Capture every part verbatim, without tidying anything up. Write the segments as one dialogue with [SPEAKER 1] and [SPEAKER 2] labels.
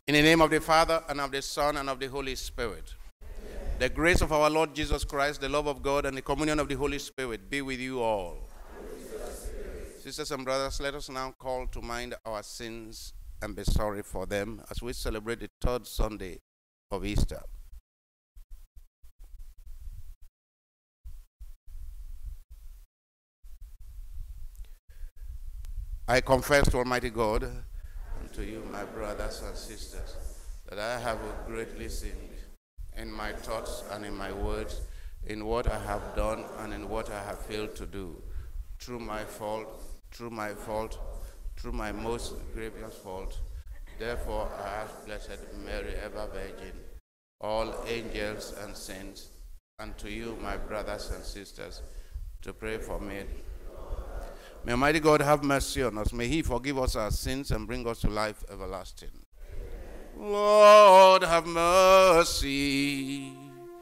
[SPEAKER 1] In the name of the Father, and of the Son, and of the Holy Spirit. Amen. The grace of our Lord Jesus Christ, the love of God, and the communion of the Holy Spirit be with you all. Sisters and brothers, let us now call to mind our sins and be sorry for them as we celebrate the third Sunday of Easter. I confess to Almighty God and to you, my brothers and sisters, that I have greatly sinned in my thoughts and in my words, in what I have done and in what I have failed to do, through my fault, through my fault, through my most grievous fault. Therefore I ask Blessed Mary, ever Virgin, all angels and saints, and to you, my brothers and sisters, to pray for me. May Almighty God have mercy on us. May He forgive us our sins and bring us to life everlasting. Amen. Lord, have mercy.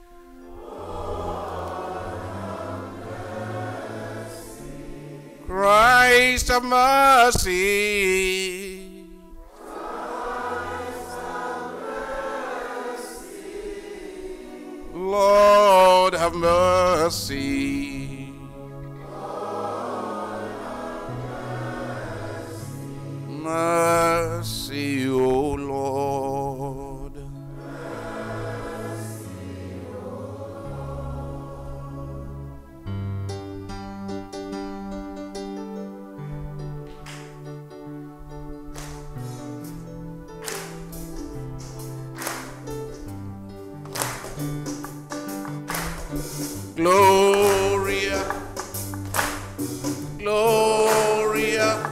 [SPEAKER 1] Lord, have mercy. Christ, have mercy. Christ, have mercy. Lord, have mercy. Mercy, O Lord. Mercy, O Lord. Gloria, Gloria.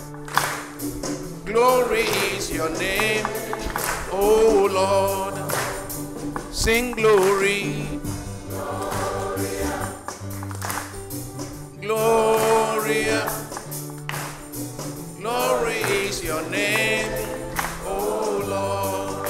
[SPEAKER 1] Glory is your name, O Lord. Sing glory. Gloria. Gloria. Glory is your name, O Lord.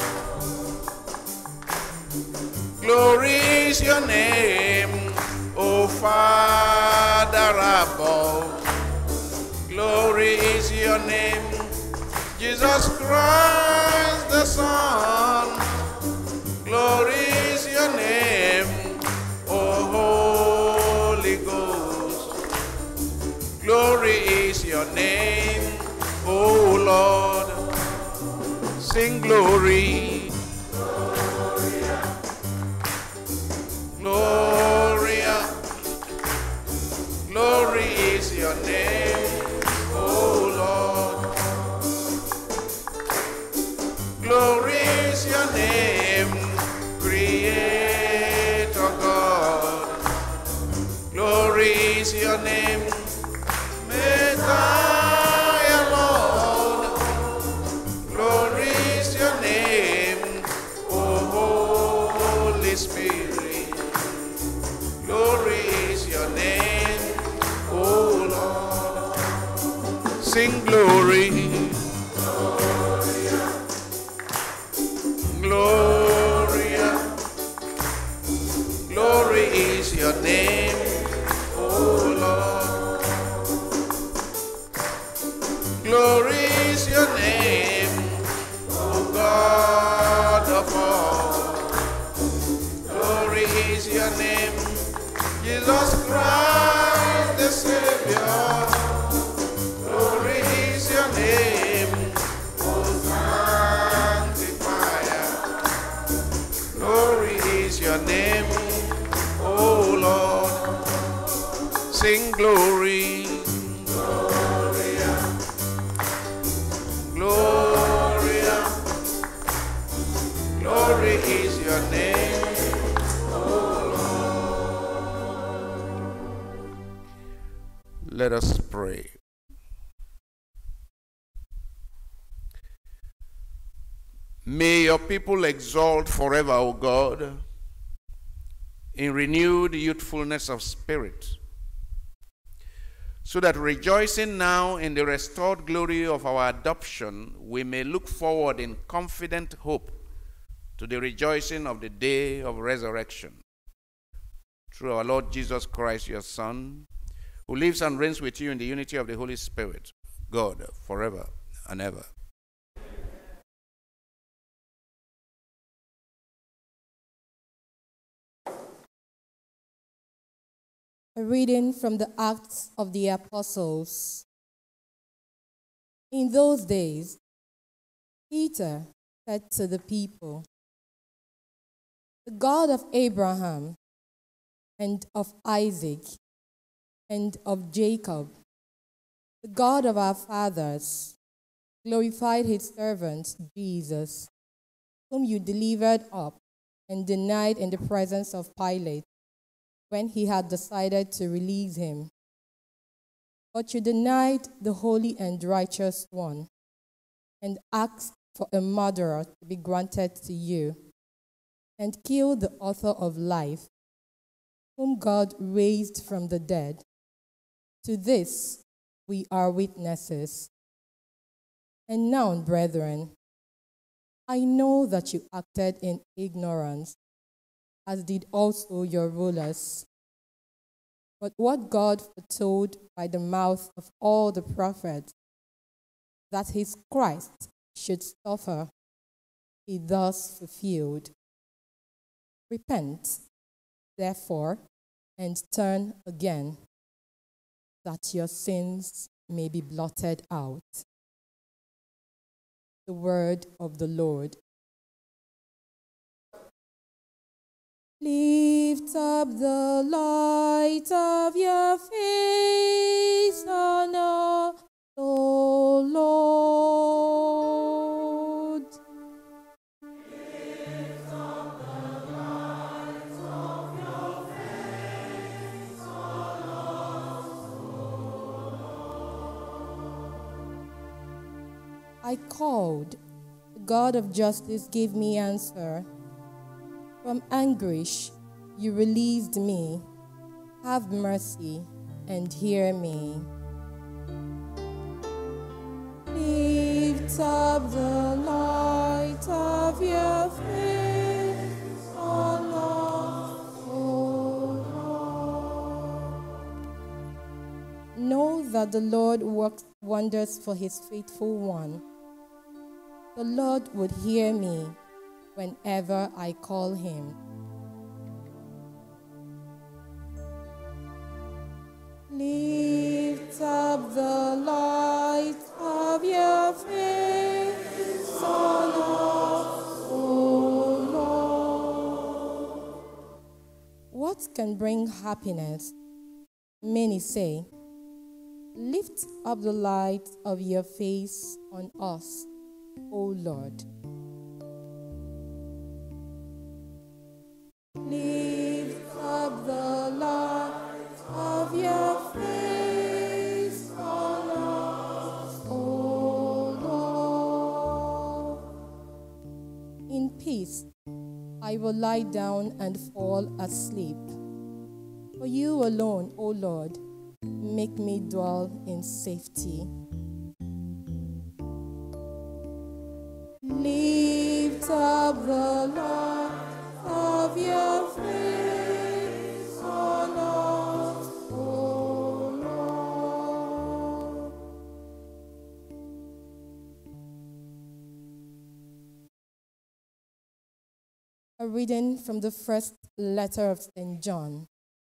[SPEAKER 1] Glory is your name, O Father above. Glory is your name, Jesus Christ the Son. Glory is your name, O Holy Ghost. Glory is your name, O Lord. Sing glory. Gloria. Gloria. Glory is your name, O Lord. Glory is your name, Creator God. Glory is your name, Messiah Lord. Glory is your name, O Holy Spirit. Glory is your name, O Lord. Sing glory. Gloria, glory is your name, O Lord. Glory is your name, O God of all. Glory is your name, Jesus Christ the Savior. Glory is your name, O Sanctifier. Glory is your name, O Lord. Sing glory. Gloria. Gloria. Glory is your name, O Lord. Let us pray. May your people exalt forever, O God, in renewed youthfulness of spirit, so that rejoicing now in the restored glory of our adoption, we may look forward in confident hope to the rejoicing of the day of resurrection. Through our Lord Jesus Christ, your Son, who lives and reigns with you in the unity of the Holy Spirit, God, forever and ever.
[SPEAKER 2] A reading from the Acts of the Apostles. In those days, Peter said to the people, "The God of Abraham and of Isaac and of Jacob, the God of our fathers, glorified his servant Jesus, whom you delivered up and denied in the presence of Pilate when he had decided to release him. But you denied the holy and righteous one and asked for a murderer to be granted to you and killed the author of life, whom God raised from the dead. To this we are witnesses. And now, brethren, I know that you acted in ignorance, as did also your rulers. But what God foretold by the mouth of all the prophets, that his Christ should suffer, he thus fulfilled. Repent, therefore, and turn again, that your sins may be blotted out." The word of the Lord. Lift up the light of your face on us, O Lord. Lift up the light of your face on us, O Lord. I called, the God of justice gave me answer. From anguish you released me. Have mercy and hear me. Lift up the light of your face on us, O Lord. Know that the Lord works wonders for his faithful one. The Lord would hear me whenever I call him. Lift up the light of your face on us, O Lord. What can bring happiness? Many say, "Lift up the light of your face on us, O Lord." Lift up the light of your face on us, O Lord. In peace I will lie down and fall asleep. For you alone, O Lord, make me dwell in safety. Lift up the light of your face on us, O Lord. A reading from the first letter of Saint John.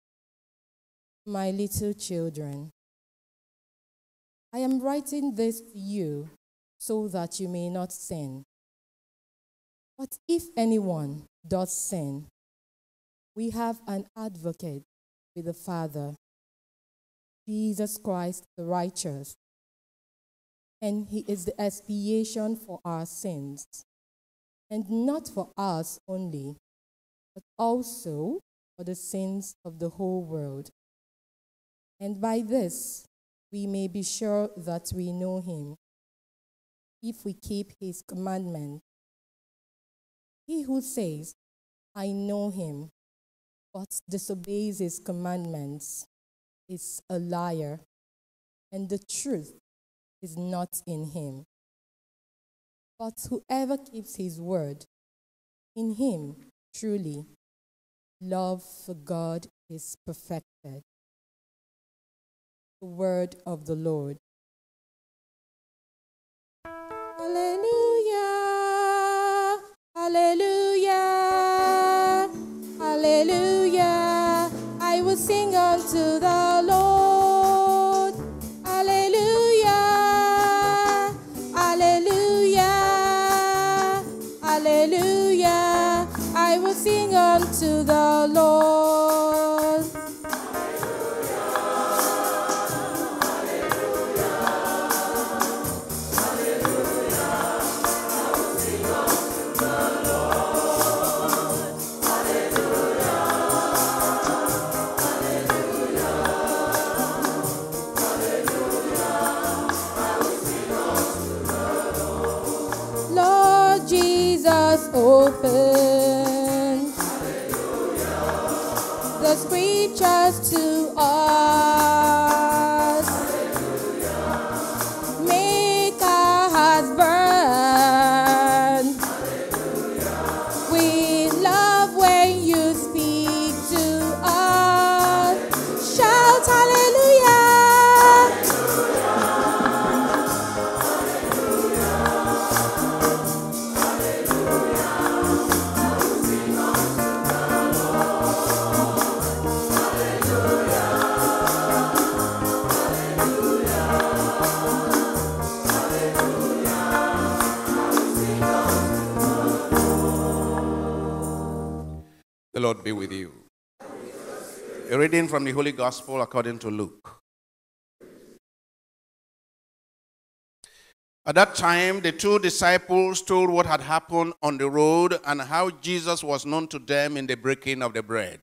[SPEAKER 2] My little children, I am writing this to you so that you may not sin. But if anyone does sin, we have an advocate with the Father, Jesus Christ the righteous, and he is the expiation for our sins, and not for us only, but also for the sins of the whole world. And by this we may be sure that we know him, if we keep his commandments. He who says, "I know him," but disobeys his commandments, is a liar, and the truth is not in him. But whoever keeps his word, in him truly love for God is perfected. The word of the Lord. Hallelujah, hallelujah, hallelujah. I will sing unto open the scriptures to us. Make our hearts burn with love when you speak to us. Shout hallelujah.
[SPEAKER 1] The Lord be with you. A reading from the Holy Gospel according to Luke. At that time, the two disciples told what had happened on the road and how Jesus was known to them in the breaking of the bread.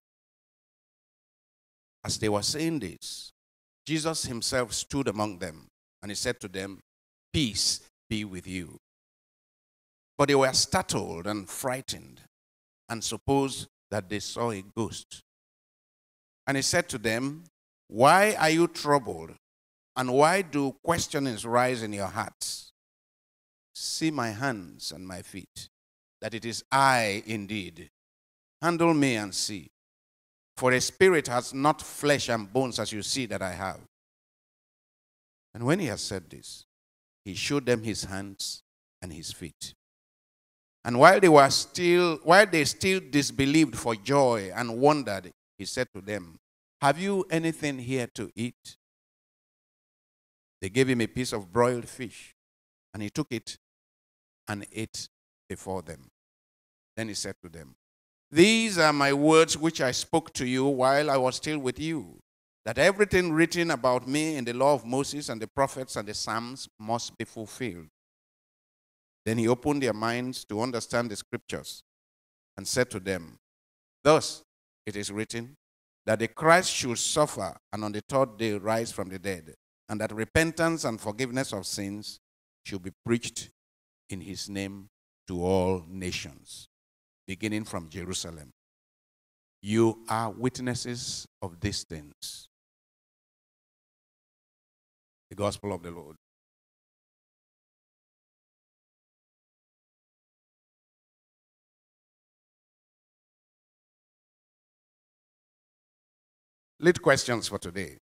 [SPEAKER 1] As they were saying this, Jesus himself stood among them, and he said to them, "Peace be with you." But they were startled and frightened, and supposed that they saw a ghost. And he said to them, "Why are you troubled? And why do questionings rise in your hearts? See my hands and my feet, that it is I indeed. Handle me and see. For a spirit has not flesh and bones as you see that I have." And when he had said this, he showed them his hands and his feet. And while they were still, while they still disbelieved for joy and wondered, he said to them, "Have you anything here to eat?" They gave him a piece of broiled fish, and he took it and ate before them. Then he said to them, "These are my words which I spoke to you while I was still with you, that everything written about me in the law of Moses and the prophets and the Psalms must be fulfilled." Then he opened their minds to understand the scriptures and said to them, "Thus it is written, that the Christ should suffer and on the third day rise from the dead, and that repentance and forgiveness of sins should be preached in his name to all nations, beginning from Jerusalem. You are witnesses of these things." The Gospel of the Lord. Lead questions for today.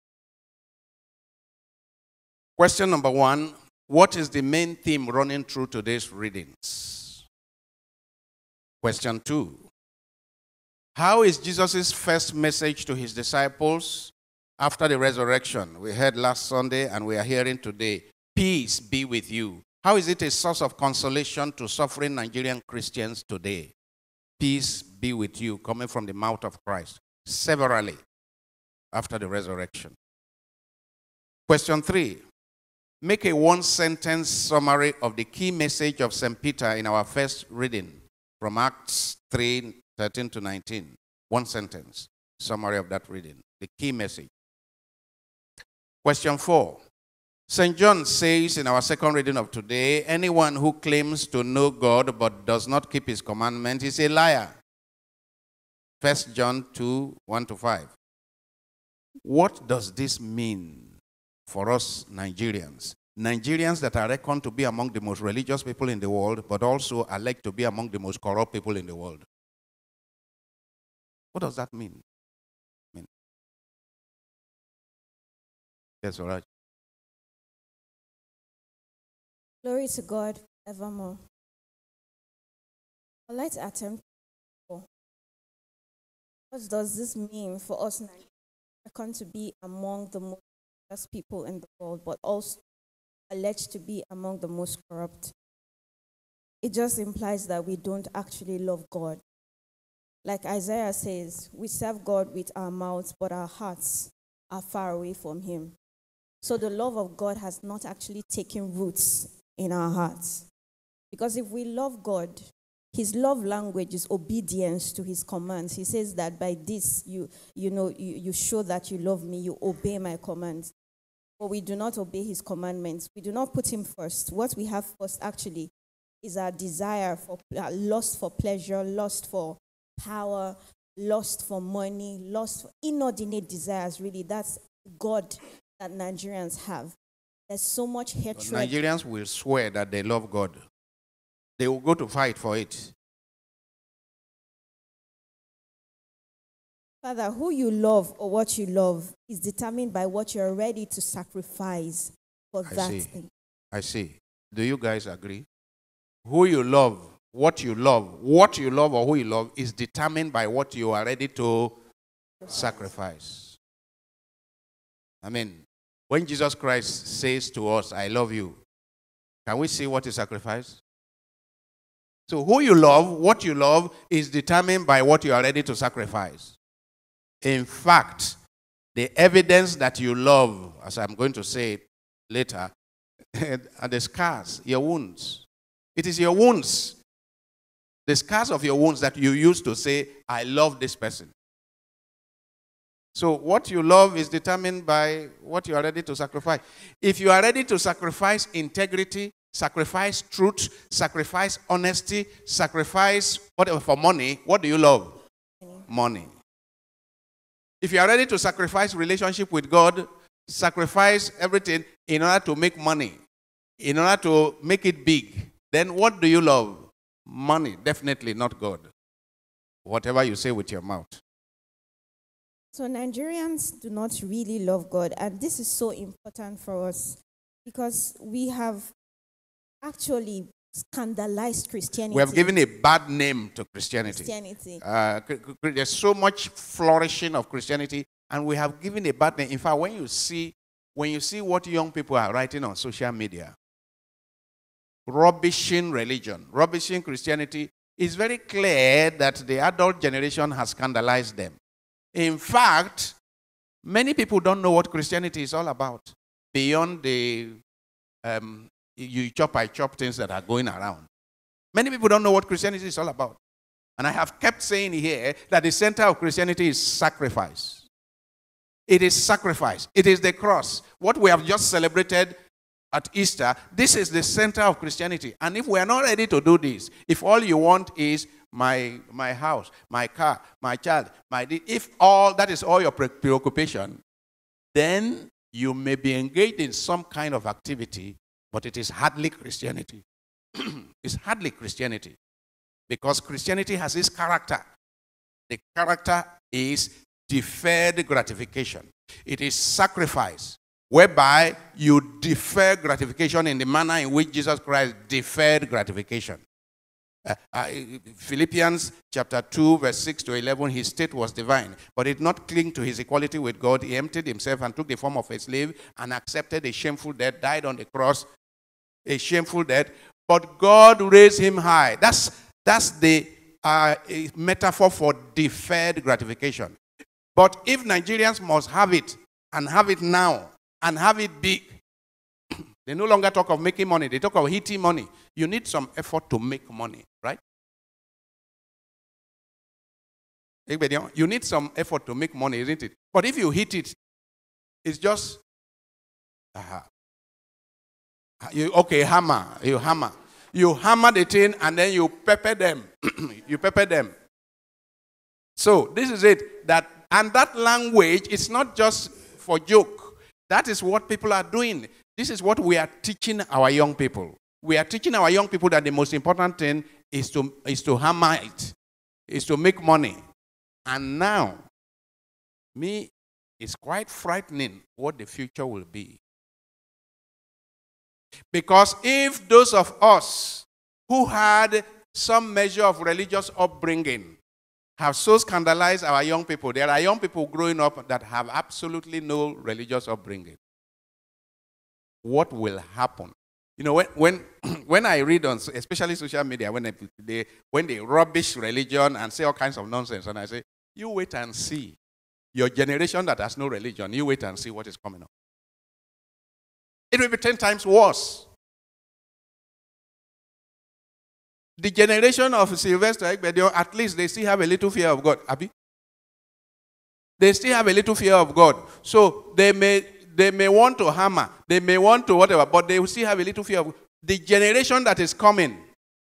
[SPEAKER 1] Question number one, what is the main theme running through today's readings? Question two, how is Jesus' first message to his disciples after the resurrection? We heard last Sunday and we are hearing today, "Peace be with you." How is it a source of consolation to suffering Nigerian Christians today? Peace be with you, coming from the mouth of Christ, severally after the resurrection. Question three, make a one-sentence summary of the key message of Saint Peter in our first reading from Acts three, thirteen to nineteen. One sentence summary of that reading, the key message. Question four, Saint John says in our second reading of today, anyone who claims to know God but does not keep his commandments is a liar. First John two, one to five. What does this mean for us Nigerians? Nigerians that are reckoned to be among the most religious people in the world, but also are like to be among the most corrupt people in the world. What does that mean? mean? Yes, all right.
[SPEAKER 3] Glory to God evermore. I'd like to attempt. What does this mean for us Nigerians? Reckoned to be among the most righteous people in the world, but also alleged to be among the most corrupt. It just implies that we don't actually love God. Like Isaiah says, we serve God with our mouths, but our hearts are far away from him. So the love of God has not actually taken roots in our hearts. Because if we love God, his love language is obedience to his commands. He says that by this, you, you know, you, you show that you love me, you obey my commands. But we do not obey his commandments. We do not put him first. What we have first actually is our desire for uh, lust for pleasure, lust for power, lust for money, lust for inordinate desires. Really, that's God that Nigerians have. There's so much hatred.
[SPEAKER 1] Nigerians will swear that they love God. They will go to fight for it.
[SPEAKER 3] Father, who you love or what you love is determined by what you're ready to sacrifice for
[SPEAKER 1] I
[SPEAKER 3] that
[SPEAKER 1] see.
[SPEAKER 3] thing.
[SPEAKER 1] I see. Do you guys agree? Who you love, what you love, what you love or who you love is determined by what you are ready to sacrifice. I mean, when Jesus Christ says to us, I love you, can we see what he sacrificed? So who you love, what you love is determined by what you are ready to sacrifice. In fact, the evidence that you love, as I'm going to say later, are the scars, your wounds. It is your wounds, the scars of your wounds that you use to say, I love this person. So what you love is determined by what you are ready to sacrifice. If you are ready to sacrifice integrity, sacrifice truth, sacrifice honesty, sacrifice whatever for money, what do you love? Money. If you are ready to sacrifice relationship with God, sacrifice everything in order to make money, in order to make it big, then what do you love? Money, definitely not God. Whatever you say with your mouth.
[SPEAKER 3] So Nigerians do not really love God, and this is so important for us because we have actually scandalized Christianity.
[SPEAKER 1] We have given a bad name to Christianity.
[SPEAKER 3] Christianity.
[SPEAKER 1] Uh, there's so much flourishing of Christianity, and we have given a bad name. In fact, when you see, when you see what young people are writing on social media, rubbishing religion, rubbishing Christianity, it's very clear that the adult generation has scandalized them. In fact, many people don't know what Christianity is all about beyond the um, you chop, I chop things that are going around. Many people don't know what Christianity is all about. And I have kept saying here that the center of Christianity is sacrifice. It is sacrifice. It is the cross. What we have just celebrated at Easter, this is the center of Christianity. And if we are not ready to do this, if all you want is my, my house, my car, my child, my if all that is all your preoccupation, then you may be engaged in some kind of activity, but it is hardly Christianity. It's hardly Christianity. Because Christianity has its character. The character is deferred gratification. It is sacrifice, whereby you defer gratification in the manner in which Jesus Christ deferred gratification. Uh, uh, Philippians chapter two, verse six to eleven, his state was divine, but he did not cling to his equality with God. He emptied himself and took the form of a slave and accepted a shameful death, died on the cross, a shameful death, but God raised him high. That's, that's the uh, metaphor for deferred gratification. But if Nigerians must have it, and have it now, and have it big, they no longer talk of making money. They talk of hitting money. You need some effort to make money, right? You need some effort to make money, isn't it? But if you hit it, it's just, uh-huh. you, okay, hammer, you hammer. You hammer the thing and then you pepper them. You pepper them. So this is it. That and that language is not just for joke. That is what people are doing. This is what we are teaching our young people. We are teaching our young people that the most important thing is to, is to hammer it, is to make money. And now, me, it's quite frightening what the future will be. Because if those of us who had some measure of religious upbringing have so scandalized our young people, there are young people growing up that have absolutely no religious upbringing. What will happen? You know, when when, when I read on, especially social media, when they, they, when they rubbish religion and say all kinds of nonsense, and I say, you wait and see. Your generation that has no religion, you wait and see what is coming up. It will be ten times worse. The generation of Sylvester Egbedio, at least they still have a little fear of God. Abi? They still have a little fear of God. So they may, they may want to hammer, they may want to whatever, but they will still have a little fear of God. The generation that is coming,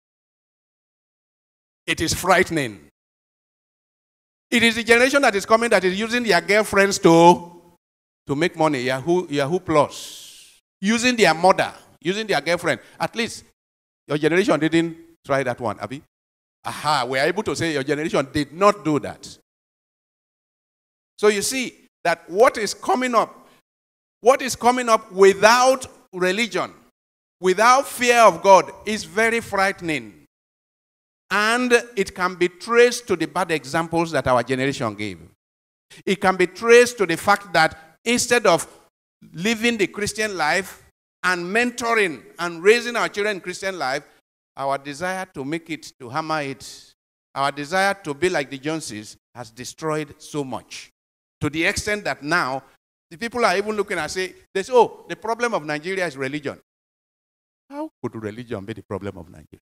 [SPEAKER 4] It is frightening. It is the generation that is coming that is using their girlfriends to, to make money, Yahoo, Yahoo Plus. Using their mother, using their girlfriend. At least your generation didn't try that one, Abi. Aha, we are able to say your generation did not do that. So you see that what is coming up, what is coming up without religion, without fear of God, is very frightening. And it can be traced to the bad examples that our generation gave. It can be traced to the fact that instead of living the Christian life and mentoring and raising our children in Christian life, our desire to make it, to hammer it, our desire to be like the Joneses has destroyed so much. To the extent that now, the people are even looking and say, they say, oh, the problem of Nigeria is religion. How could religion be the problem of Nigeria?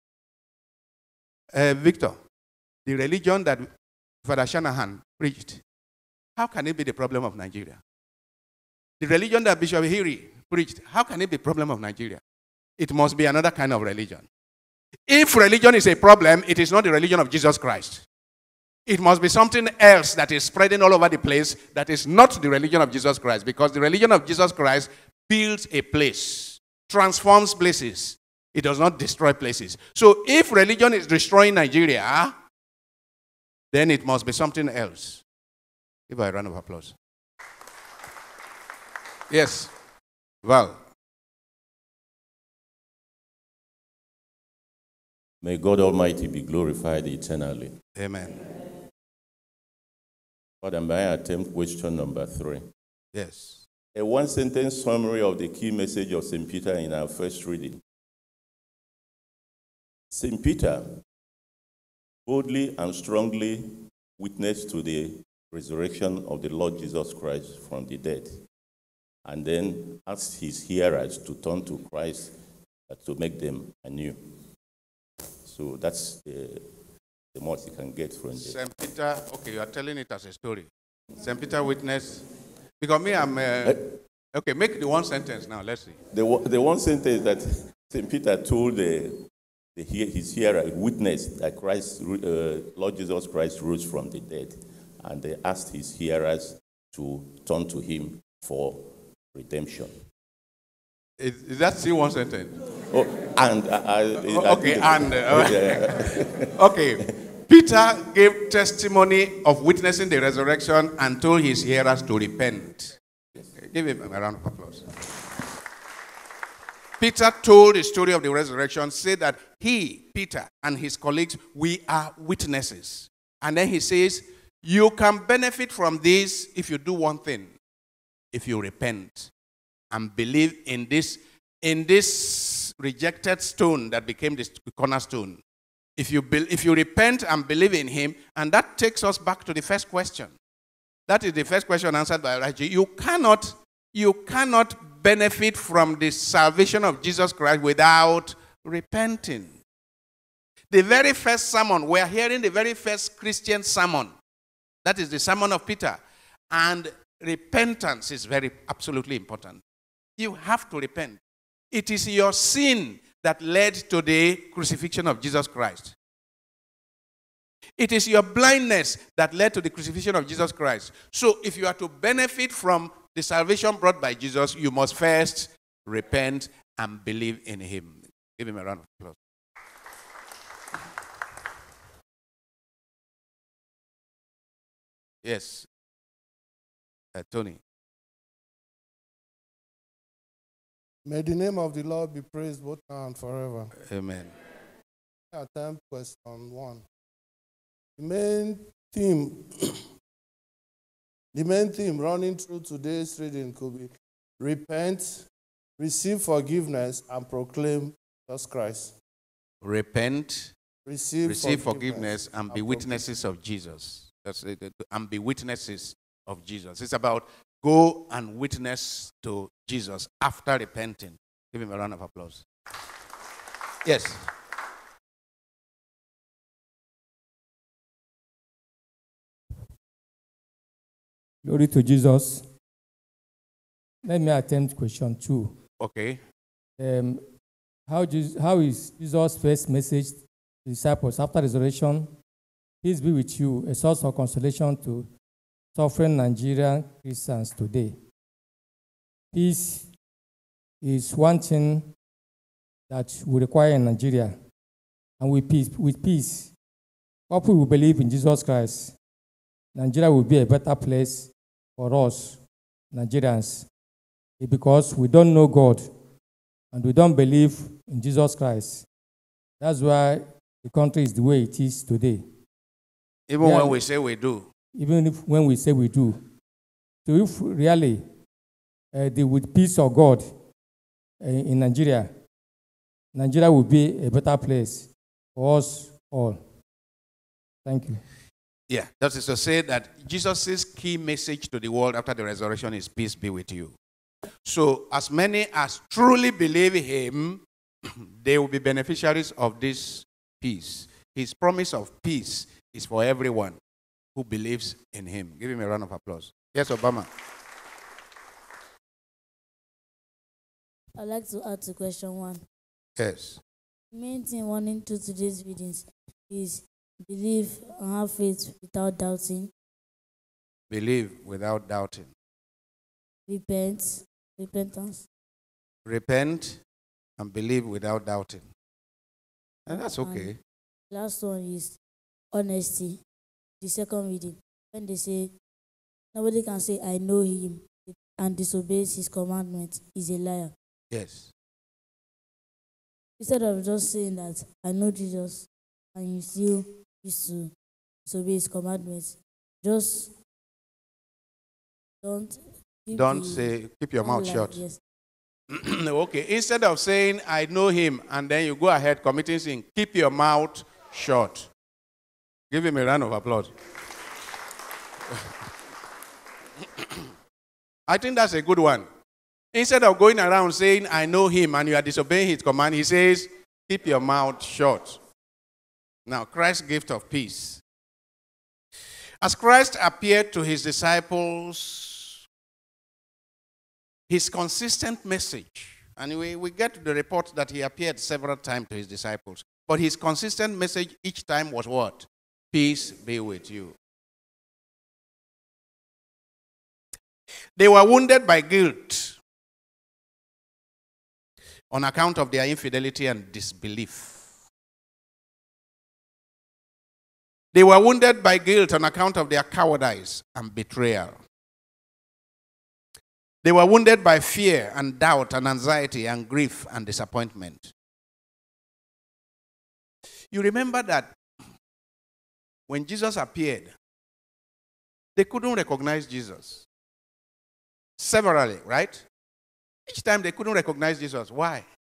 [SPEAKER 4] Uh, Victor, the religion that Father Shanahan preached, how can it be the problem of Nigeria? The religion that Bishop Hiri preached, how can it be the problem of Nigeria? It must be another kind of religion. If religion is a problem, it is not the religion of Jesus Christ. It must be something else that is spreading all over the place that is not the religion of Jesus Christ, because the religion of Jesus Christ builds a place, transforms places. It does not destroy places. So if religion is destroying Nigeria, then it must be something else. Give her a round of applause. Yes, Val.
[SPEAKER 5] May God Almighty be glorified eternally.
[SPEAKER 4] Amen.
[SPEAKER 5] Father, may I attempt question number three?
[SPEAKER 4] Yes.
[SPEAKER 5] A one-sentence summary of the key message of Saint Peter in our first reading. Saint Peter boldly and strongly witnessed to the resurrection of the Lord Jesus Christ from the dead, and then asked his hearers to turn to Christ to make them anew. So that's the, the most you can get from there.
[SPEAKER 4] Saint Peter, okay, you are telling it as a story. Saint Peter witnessed, because me, I'm, uh, okay, make the one sentence now, let's see.
[SPEAKER 5] The, the one sentence that Saint Peter told the, the, his hearer, witnessed that Christ, uh, Lord Jesus Christ rose from the dead, and they asked his hearers to turn to him for redemption.
[SPEAKER 4] Is, is that still one sentence?
[SPEAKER 5] Oh, and uh, I, I
[SPEAKER 4] okay, and uh, okay. Peter gave testimony of witnessing the resurrection and told his hearers to repent. Give him a round of applause. Peter told the story of the resurrection, said that he, Peter, and his colleagues, we are witnesses. And then he says, you can benefit from this if you do one thing. If you repent and believe in this, in this rejected stone that became the cornerstone. If you, be, if you repent and believe in him, and that takes us back to the first question. That is the first question answered by Raji. You cannot, you cannot benefit from the salvation of Jesus Christ without repenting. The very first sermon, we are hearing the very first Christian sermon. That is the sermon of Peter. And repentance is very, absolutely important. You have to repent. It is your sin that led to the crucifixion of Jesus Christ. It is your blindness that led to the crucifixion of Jesus Christ. So if you are to benefit from the salvation brought by Jesus, you must first repent and believe in him. Give him a round of applause. Yes. Uh, Tony.
[SPEAKER 6] May the name of the Lord be praised both now and forever.
[SPEAKER 4] Amen.
[SPEAKER 6] Attempt question one. The main theme, the main theme running through today's reading could be repent, receive forgiveness, and proclaim Jesus Christ.
[SPEAKER 4] Repent,
[SPEAKER 6] receive,
[SPEAKER 4] receive
[SPEAKER 6] forgiveness,
[SPEAKER 4] forgiveness, and be witnesses of Jesus. That's it, and be witnesses of Jesus. It's about go and witness to Jesus after repenting. Give him a round of applause. Yes.
[SPEAKER 7] Glory to Jesus. Let me attempt question two.
[SPEAKER 4] Okay.
[SPEAKER 7] Um, how, Jesus, how is Jesus' first message disciples after resurrection, peace be with you, a source of consolation to suffering Nigerian Christians today. Peace is one thing that we require in Nigeria. And with peace, with peace, people who believe in Jesus Christ, Nigeria will be a better place for us, Nigerians, because we don't know God and we don't believe in Jesus Christ. That's why the country is the way it is today.
[SPEAKER 4] Even
[SPEAKER 7] Yeah.
[SPEAKER 4] when we say we do.
[SPEAKER 7] Even if when we say we do. So if really uh, the with peace of God uh, in Nigeria, Nigeria will be a better place for us all. Thank you.
[SPEAKER 4] Yeah, that is to say that Jesus' key message to the world after the resurrection is peace be with you. So as many as truly believe him, they will be beneficiaries of this peace. His promise of peace is for everyone who believes in him. Give him a round of applause. Yes, Obama.
[SPEAKER 8] I'd like to add to question one.
[SPEAKER 4] Yes.
[SPEAKER 8] The main thing wanting to today's readings is believe and have faith without doubting,
[SPEAKER 4] Believe without doubting.
[SPEAKER 8] repent, repentance.
[SPEAKER 4] Repent and believe without doubting. And that's okay.
[SPEAKER 8] And last one is honesty. The second reading, when they say nobody can say I know him and disobeys his commandment is a liar.
[SPEAKER 4] Yes.
[SPEAKER 8] Instead of just saying that I know Jesus and you still used to disobey his commandments, just don't keep
[SPEAKER 4] Don't
[SPEAKER 8] the
[SPEAKER 4] say, keep your
[SPEAKER 8] one
[SPEAKER 4] mouth
[SPEAKER 8] lie.
[SPEAKER 4] shut.
[SPEAKER 8] Yes.
[SPEAKER 4] Okay, instead of saying, I know him, and then you go ahead committing sin, keep your mouth shut. Give him a round of applause. I think that's a good one. Instead of going around saying, I know him, and you are disobeying his command, he says, keep your mouth shut. Now, Christ's gift of peace. As Christ appeared to his disciples, his consistent message, and we, we get to the report that he appeared several times to his disciples, but his consistent message each time was what? Peace be with you. They were wounded by guilt on account of their infidelity and disbelief. They were wounded by guilt on account of their cowardice and betrayal. They were wounded by fear and doubt and anxiety and grief and disappointment. You remember that when Jesus appeared, they couldn't recognize Jesus. Severally, right? Each time they couldn't recognize Jesus. Why?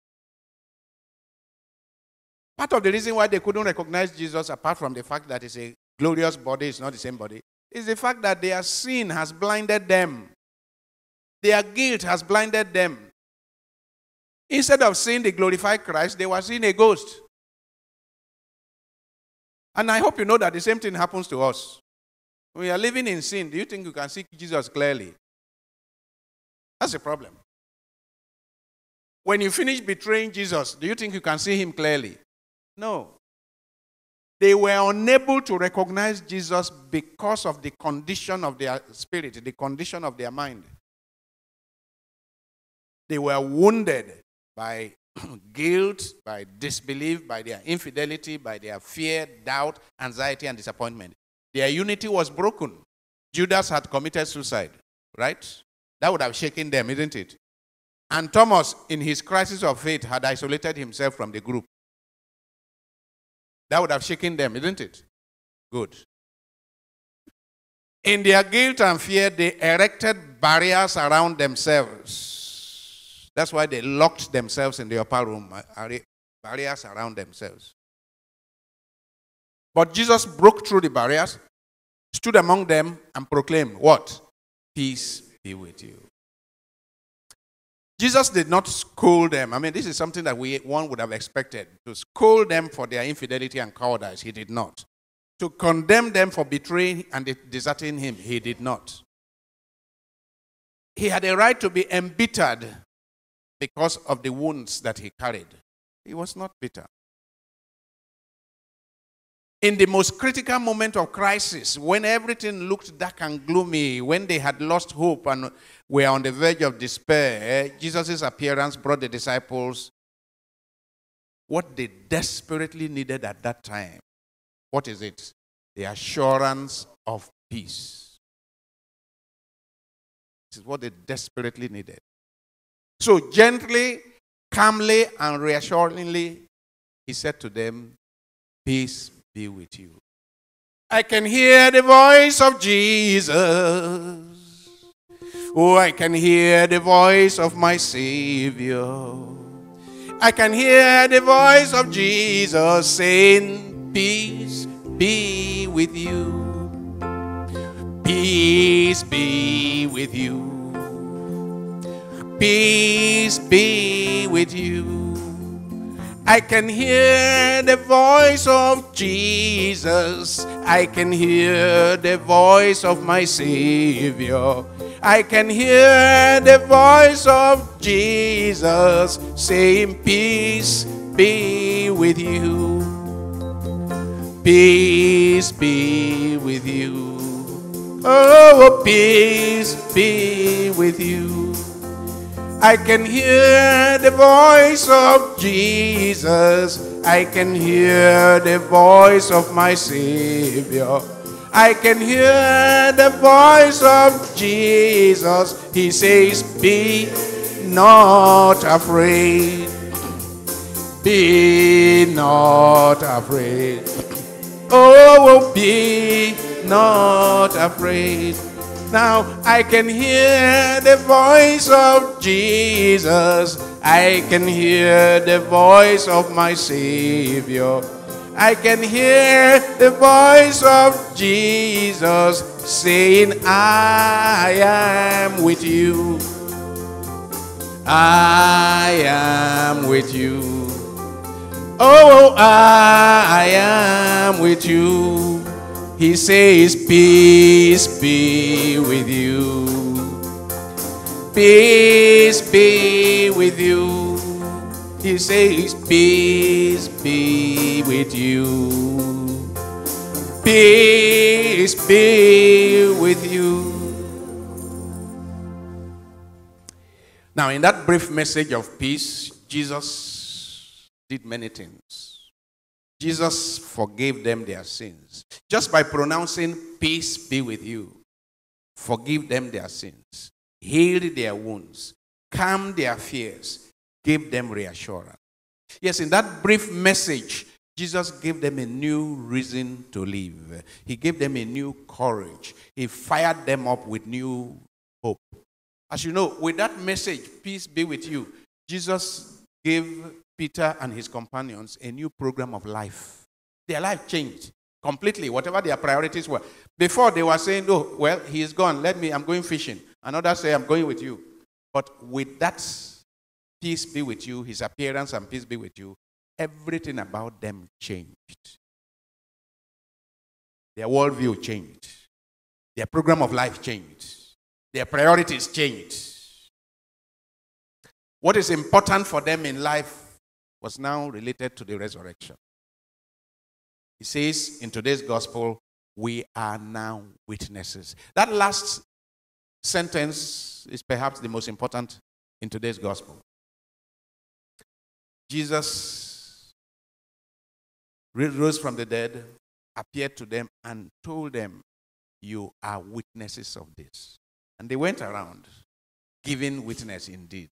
[SPEAKER 4] Part of the reason why they couldn't recognize Jesus, apart from the fact that it's a glorious body, it's not the same body, is the fact that their sin has blinded them. Their guilt has blinded them. Instead of seeing the glorified Christ, they were seeing a ghost. And I hope you know that the same thing happens to us. When you are living in sin, do you think you can see Jesus clearly? That's the problem. When you finish betraying Jesus, do you think you can see him clearly? No. They were unable to recognize Jesus because of the condition of their spirit, the condition of their mind. They were wounded by guilt, by disbelief, by their infidelity, by their fear, doubt, anxiety, and disappointment. Their unity was broken. Judas had committed suicide, right? That would have shaken them, isn't it? And Thomas, in his crisis of faith, had isolated himself from the group. That would have shaken them, isn't it? Good. In their guilt and fear, they erected barriers around themselves. That's why they locked themselves in the upper room, barriers around themselves. But Jesus broke through the barriers, stood among them, and proclaimed, what? Peace be with you. Jesus did not scold them. I mean, this is something that we one would have expected. To scold them for their infidelity and cowardice, he did not. To condemn them for betraying and deserting him, he did not. He had a right to be embittered because of the wounds that he carried. He was not bitter. In the most critical moment of crisis, when everything looked dark and gloomy, when they had lost hope and were on the verge of despair, Jesus' appearance brought the disciples what they desperately needed at that time. What is it? The assurance of peace. This is what they desperately needed. So gently, calmly, and reassuringly, he said to them, peace be with you. I can hear the voice of Jesus. Oh, I can hear the voice of my Savior. I can hear the voice of Jesus saying, peace be with you. Peace be with you. Peace be with you. I can hear the voice of Jesus. I can hear the voice of my Savior. I can hear the voice of Jesus saying, peace be with you. Peace be with you. Oh, peace be with you. I can hear the voice of Jesus. I can hear the voice of my Savior. I can hear the voice of Jesus. He says, be not afraid. Be not afraid. Oh, be not afraid. Now I can hear the voice of Jesus. I can hear the voice of my Savior. I can hear the voice of Jesus saying, I am with you. I am with you. Oh, I am with you. He says, peace be with you. Peace be with you. He says, peace be with you. Peace be with you. Now, in that brief message of peace, Jesus did many things. Jesus forgave them their sins. Just by pronouncing, peace be with you, forgive them their sins, healed their wounds, calmed their fears, gave them reassurance. Yes, in that brief message, Jesus gave them a new reason to live. He gave them a new courage. He fired them up with new hope. As you know, with that message, peace be with you, Jesus gave Peter and his companions a new program of life. Their life changed completely, whatever their priorities were. Before they were saying, oh, well, he is gone, let me, I'm going fishing. Another say, I'm going with you. But with that peace be with you, his appearance and peace be with you, everything about them changed. Their worldview changed. Their program of life changed. Their priorities changed. What is important for them in life was now related to the resurrection. He says in today's gospel, we are now witnesses. That last sentence is perhaps the most important in today's gospel. Jesus rose from the dead, appeared to them, and told them, you are witnesses of this. And they went around giving witness indeed.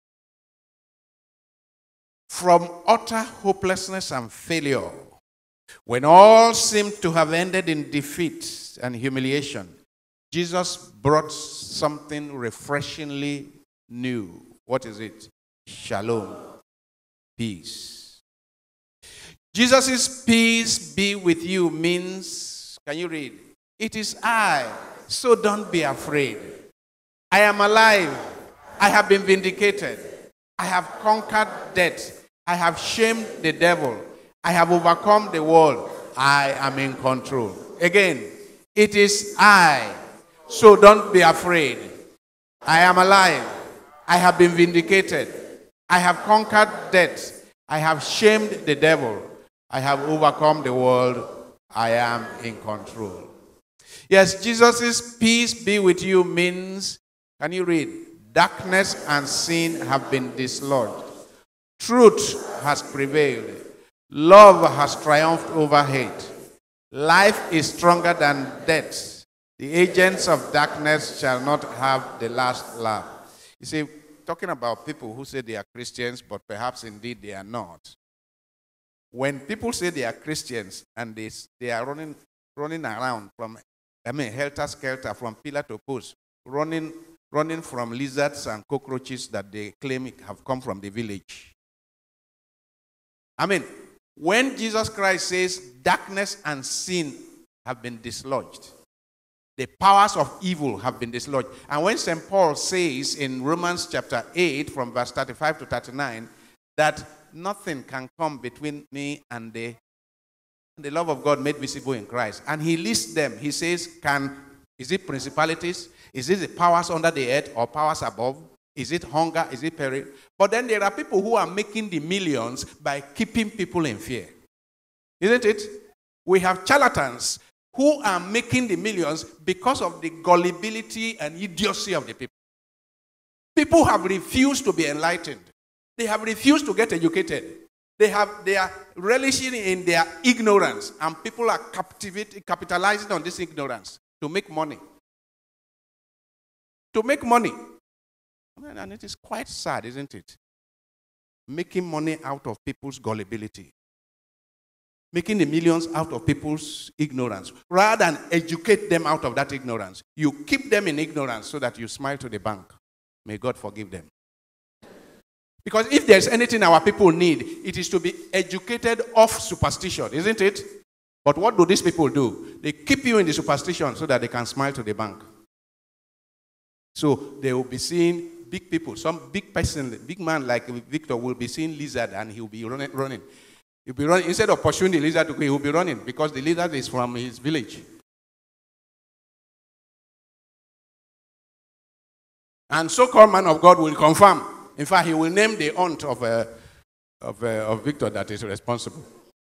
[SPEAKER 4] From utter hopelessness and failure, when all seemed to have ended in defeat and humiliation, Jesus brought something refreshingly new. What is it? Shalom. Peace. Jesus' peace be with you means, can you read? It is I, so don't be afraid. I am alive. I have been vindicated. I have conquered death. I have shamed the devil. I have overcome the world. I am in control. Again, it is I, so don't be afraid. I am alive. I have been vindicated. I have conquered death. I have shamed the devil. I have overcome the world. I am in control. Yes, Jesus' peace be with you means, can you read? Darkness and sin have been dislodged. Truth has prevailed. Love has triumphed over hate. Life is stronger than death. The agents of darkness shall not have the last laugh. You see, talking about people who say they are Christians, but perhaps indeed they are not. When people say they are Christians and they, they are running, running around from, I mean, helter-skelter, from pillar to post, running, running from lizards and cockroaches that they claim have come from the village. I mean, when Jesus Christ says darkness and sin have been dislodged, the powers of evil have been dislodged. And when Saint Paul says in Romans chapter eight from verse thirty-five to thirty-nine that nothing can come between me and the, the love of God made visible in Christ. And he lists them. He says, can, is it principalities? Is it the powers under the earth or powers above? Is it hunger? Is it peril? But then there are people who are making the millions by keeping people in fear. Isn't it? We have charlatans who are making the millions because of the gullibility and idiocy of the people. People have refused to be enlightened. They have refused to get educated. They have they are relishing in their ignorance, and people are captivated, capitalizing on this ignorance to make money. To make money. And it is quite sad, isn't it? Making money out of people's gullibility. Making the millions out of people's ignorance. Rather than educate them out of that ignorance, you keep them in ignorance so that you smile to the bank. May God forgive them. Because if there's anything our people need, it is to be educated off superstition, isn't it? But what do these people do? They keep you in the superstition so that they can smile to the bank. So they will be seeing big people, some big person, big man like Victor will be seeing lizard and he will be running. running. He'll be running. Instead of pursuing the lizard, he will be running because the lizard is from his village. And so-called man of God will confirm. In fact, he will name the aunt of, uh, of, uh, of Victor that is responsible.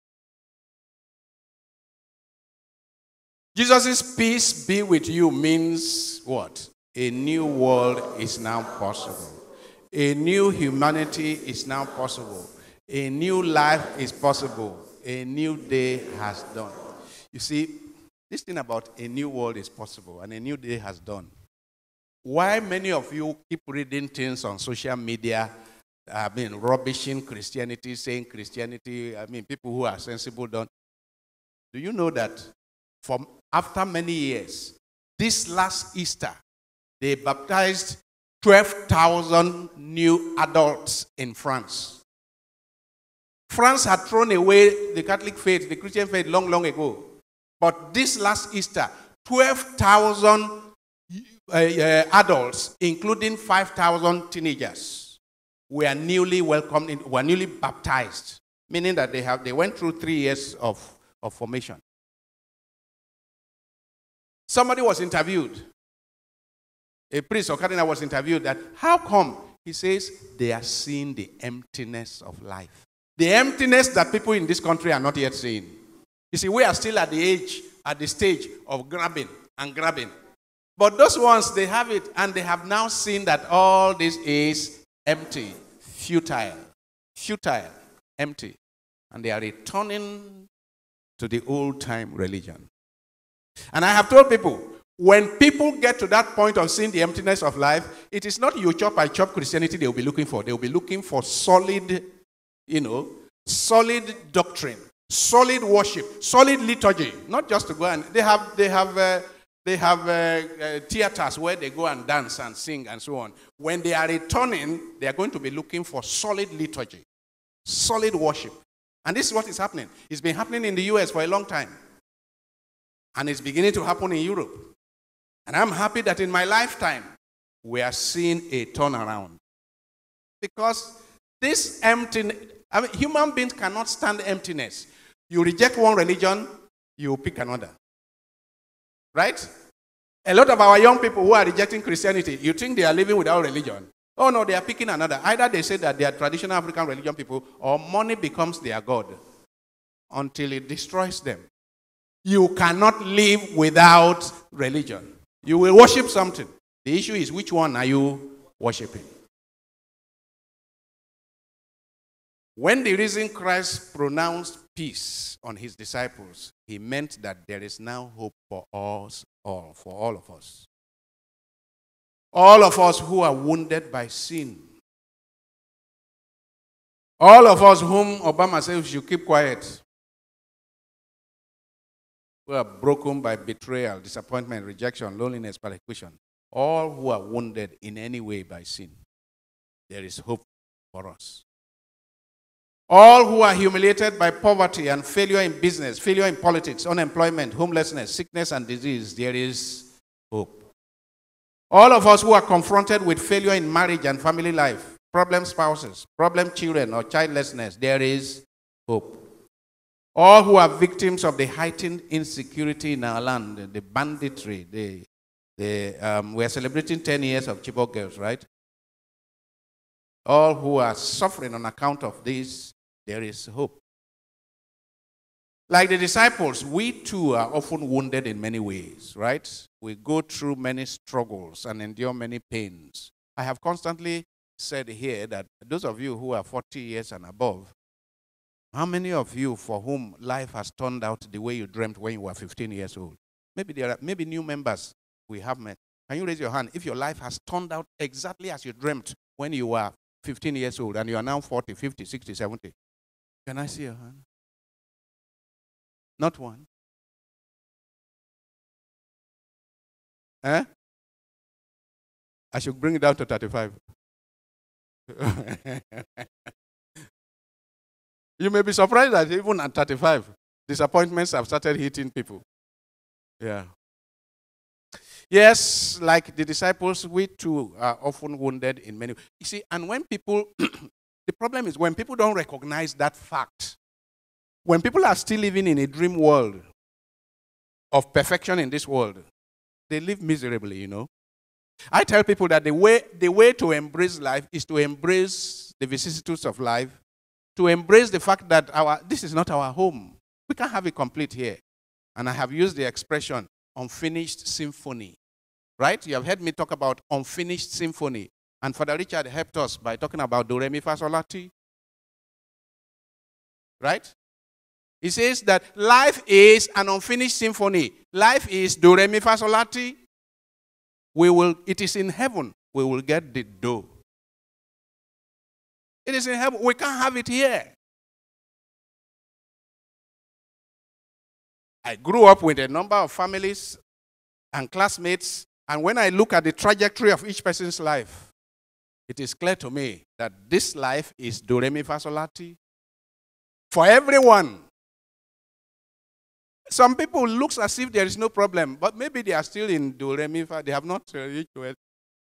[SPEAKER 4] Jesus' peace be with you means what? A new world is now possible. A new humanity is now possible. A new life is possible. A new day has dawned. You see, this thing about a new world is possible and a new day has dawned. Why many of you keep reading things on social media, I mean, rubbishing Christianity, saying Christianity, I mean, people who are sensible don't. Do you know that from after many years, this last Easter, they baptized twelve thousand new adults in France. France had thrown away the Catholic faith, the Christian faith, long, long ago. But this last Easter, twelve thousand uh, uh, adults, including five thousand teenagers, were newly welcomed, in, were newly baptized, meaning that they have they went through three years of, of formation. Somebody was interviewed. A priest or cardinal was interviewed that, how come? He says, they are seeing the emptiness of life. The emptiness that people in this country are not yet seeing. You see, we are still at the age, at the stage of grabbing and grabbing. But those ones, they have it, and they have now seen that all this is empty, futile, futile, empty. And they are returning to the old-time religion. And I have told people, when people get to that point of seeing the emptiness of life, it is not you chop, I chop Christianity they will be looking for. They will be looking for solid, you know, solid doctrine, solid worship, solid liturgy. Not just to go and, they have, they have, uh, they have uh, uh, theaters where they go and dance and sing and so on. When they are returning, they are going to be looking for solid liturgy, solid worship. And this is what is happening. It's been happening in the U S for a long time. And it's beginning to happen in Europe. And I'm happy that in my lifetime, we are seeing a turnaround. Because this emptiness, I mean, human beings cannot stand emptiness. You reject one religion, you pick another. Right? A lot of our young people who are rejecting Christianity, you think they are living without religion. Oh no, they are picking another. Either they say that they are traditional African religion people, or money becomes their God until it destroys them. You cannot live without religion. You will worship something. The issue is, which one are you worshiping? When the risen Christ pronounced peace on his disciples, he meant that there is now hope for us all, for all of us. All of us who are wounded by sin. All of us whom Obama says we should keep quiet. Who are broken by betrayal, disappointment, rejection, loneliness, persecution. All who are wounded in any way by sin. There is hope for us. All who are humiliated by poverty and failure in business, failure in politics, unemployment, homelessness, sickness, and disease, there is hope. All of us who are confronted with failure in marriage and family life, problem spouses, problem children, or childlessness, there is hope. All who are victims of the heightened insecurity in our land, the banditry, the, the, um, we are celebrating ten years of Chibok girls, right? All who are suffering on account of this, there is hope. Like the disciples, we too are often wounded in many ways, right? We go through many struggles and endure many pains. I have constantly said here that those of you who are forty years and above, how many of you for whom life has turned out the way you dreamt when you were fifteen years old? Maybe there are maybe new members we have met. Can you raise your hand if your life has turned out exactly as you dreamt when you were fifteen years old and you are now forty, fifty, sixty, seventy? Can I see your hand? Not one. Eh? I should bring it down to thirty-five. You may be surprised that even at thirty-five, disappointments have started hitting people. Yeah. Yes, like the disciples, we too are often wounded in many ways. You see, and when people, the problem is when people don't recognize that fact, when people are still living in a dream world of perfection in this world, they live miserably, you know. I tell people that the way, the way to embrace life is to embrace the vicissitudes of life, to embrace the fact that our this is not our home. We can't have it complete here. And I have used the expression unfinished symphony, right? You have heard me talk about unfinished symphony. And Father Richard helped us by talking about do, re, mi, fa, sol, la, ti. Right? He says that life is an unfinished symphony. Life is do, re, mi, fa, sol, la, ti. We will, it is in heaven we will get the do. It is in heaven. We can't have it here. I grew up with a number of families and classmates, and when I look at the trajectory of each person's life, it is clear to me that this life is do, re, mi, fa, sol, la, ti. For everyone. Some people looks as if there is no problem, but maybe they are still in do, re, mi, fa. They have not reached it.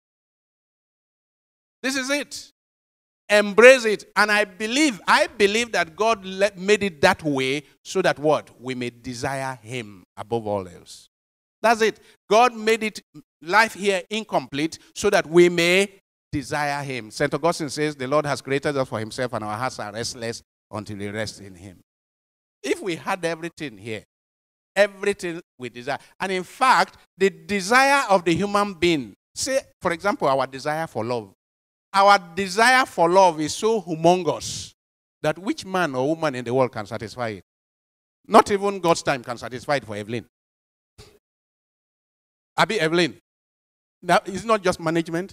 [SPEAKER 4] This is it. Embrace it. And I believe, I believe that God let, made it that way so that what? We may desire him above all else. That's it. God made it, life here incomplete so that we may desire him. Saint Augustine says the Lord has created us for himself and our hearts are restless until we rest in him. If we had everything here, everything we desire, and in fact, the desire of the human being, say, for example, our desire for love. Our desire for love is so humongous that which man or woman in the world can satisfy it? Not even God's time can satisfy it for Evelyn. Abi Evelyn. Now, it's not just management.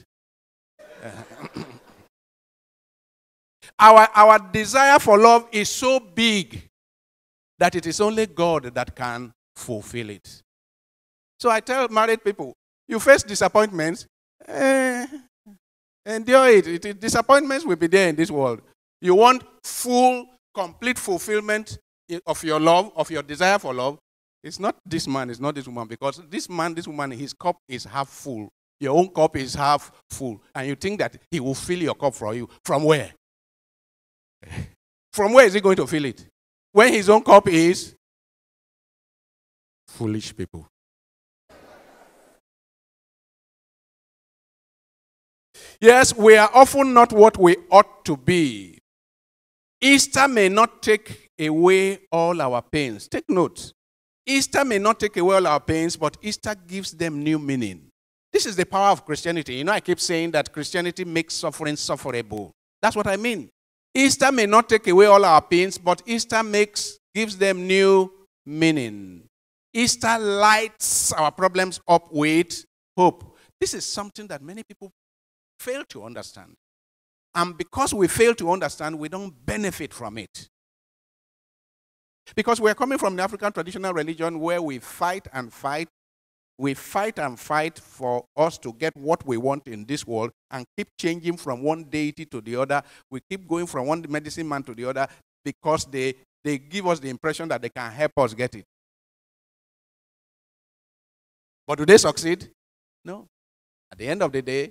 [SPEAKER 4] our, our desire for love is so big that it is only God that can fulfill it. So I tell married people, you face disappointments, eh, endure it. it, it. Disappointments will be there in this world. You want full, complete fulfillment of your love, of your desire for love. It's not this man, it's not this woman, because this man, this woman, his cup is half full. Your own cup is half full. And you think that he will fill your cup for you. From where? From where is he going to fill it? When his own cup is foolish people. Yes, we are often not what we ought to be. Easter may not take away all our pains. Take note. Easter may not take away all our pains, but Easter gives them new meaning. This is the power of Christianity. You know, I keep saying that Christianity makes suffering sufferable. That's what I mean. Easter may not take away all our pains, but Easter makes gives them new meaning. Easter lights our problems up with hope. This is something that many people fail to understand. And because we fail to understand, we don't benefit from it. Because we're coming from the African traditional religion where we fight and fight. We fight and fight for us to get what we want in this world and keep changing from one deity to the other. We keep going from one medicine man to the other because they, they give us the impression that they can help us get it. But do they succeed? No. At the end of the day,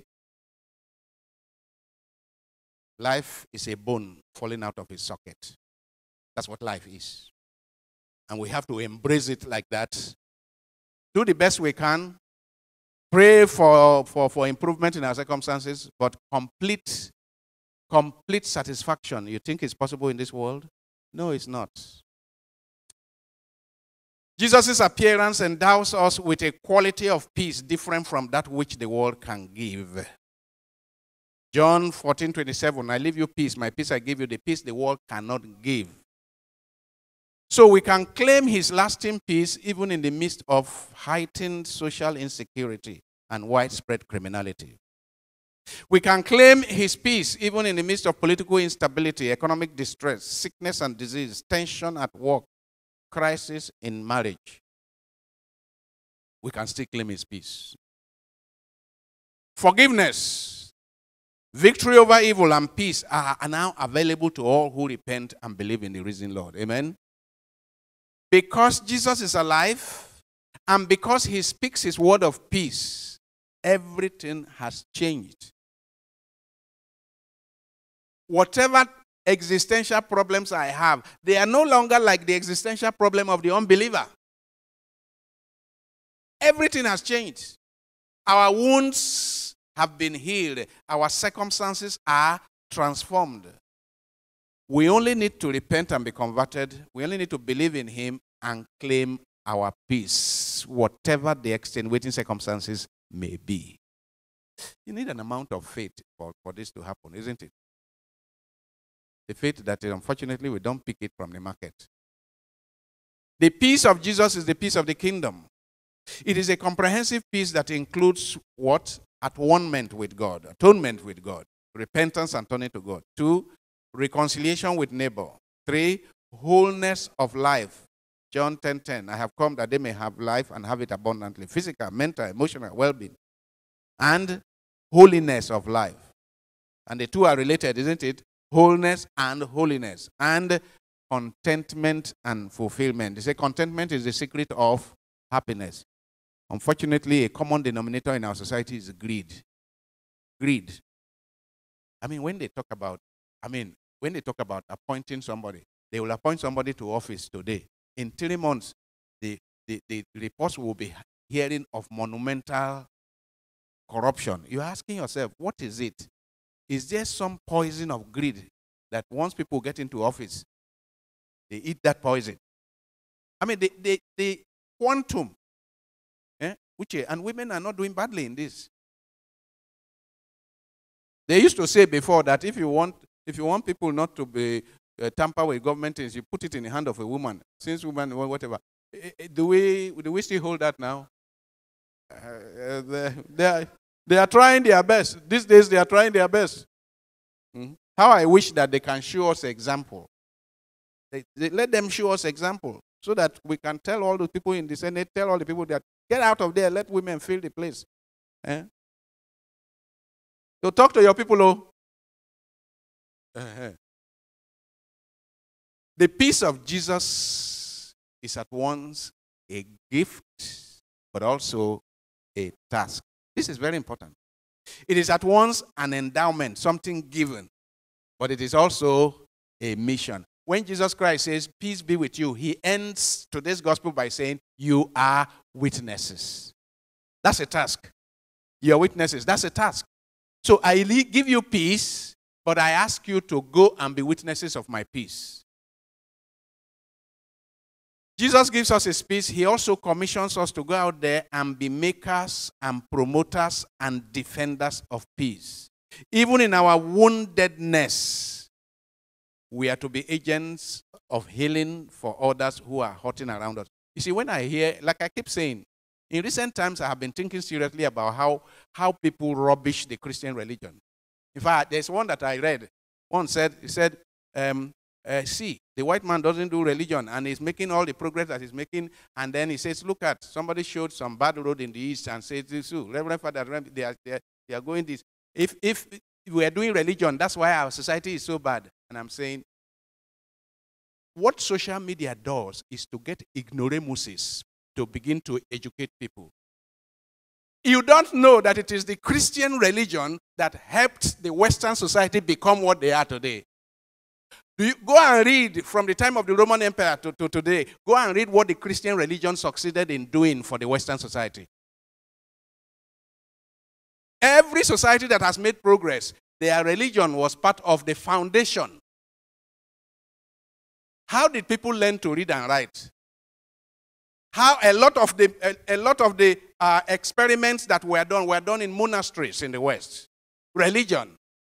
[SPEAKER 4] life is a bone falling out of its socket. That's what life is. And we have to embrace it like that. Do the best we can. Pray for, for, for improvement in our circumstances, but complete, complete satisfaction, you think is possible in this world? No, it's not. Jesus' appearance endows us with a quality of peace different from that which the world can give. John fourteen twenty-seven, I leave you peace, my peace I give you, the peace the world cannot give. So we can claim his lasting peace even in the midst of heightened social insecurity and widespread criminality. We can claim his peace even in the midst of political instability, economic distress, sickness and disease, tension at work, crisis in marriage. We can still claim his peace. Forgiveness, victory over evil, and peace are now available to all who repent and believe in the risen Lord. Amen? Because Jesus is alive and because he speaks his word of peace, everything has changed. Whatever existential problems I have, they are no longer like the existential problem of the unbeliever. Everything has changed. Our wounds have been healed. Our circumstances are transformed. We only need to repent and be converted. We only need to believe in him and claim our peace, whatever the extenuating circumstances may be. You need an amount of faith for, for this to happen, isn't it? The faith that, unfortunately, we don't pick it from the market. The peace of Jesus is the peace of the kingdom. It is a comprehensive peace that includes what? At-one-ment with God, atonement with God, repentance and turning to God. Two, reconciliation with neighbor. Three, wholeness of life. John ten ten, I have come that they may have life and have it abundantly. Physical, mental, emotional well-being. And holiness of life. And the two are related, isn't it? Wholeness and holiness. And contentment and fulfillment. They say contentment is the secret of happiness. Unfortunately, a common denominator in our society is greed. Greed. I mean, when they talk about, I mean, when they talk about appointing somebody, they will appoint somebody to office today. In three months, the, the, the reports will be hearing of monumental corruption. You're asking yourself, what is it? Is there some poison of greed that once people get into office, they eat that poison? I mean, the, the, the quantum, eh, which, and women are not doing badly in this. They used to say before that if you want, if you want people not to be uh, tamper with government things, you put it in the hand of a woman. Since woman, whatever. Do we do we still hold that now? Uh, they, they, are, they are trying their best. These days they are trying their best. Mm-hmm. How I wish that they can show us example. They, they, let them show us example so that we can tell all the people in the Senate, tell all the people that get out of there, let women fill the place. Eh? So talk to your people, oh. Uh-huh. The peace of Jesus is at once a gift, but also a task. This is very important. It is at once an endowment, something given, but it is also a mission. When Jesus Christ says, peace be with you, he ends today's gospel by saying, you are witnesses. That's a task. You are witnesses. That's a task. So I give you peace, but I ask you to go and be witnesses of my peace. Jesus gives us his peace. He also commissions us to go out there and be makers and promoters and defenders of peace. Even in our woundedness, we are to be agents of healing for others who are hurting around us. You see, when I hear, like I keep saying, in recent times I have been thinking seriously about how, how people rubbish the Christian religion. In fact, there's one that I read. One said, he said, um, uh, see, the white man doesn't do religion, and he's making all the progress that he's making, and then he says, look at, somebody showed some bad road in the east and said, this, Reverend Father, they are, they are, they are going this. If, if we are doing religion, that's why our society is so bad. And I'm saying, what social media does is to get ignoramuses to begin to educate people. You don't know that it is the Christian religion that helped the Western society become what they are today. Do you go and read from the time of the Roman Empire to, to today, go and read what the Christian religion succeeded in doing for the Western society. Every society that has made progress, their religion was part of the foundation. How did people learn to read and write? How a lot of the, a, a lot of the uh, experiments that were done were done in monasteries in the West. Religion.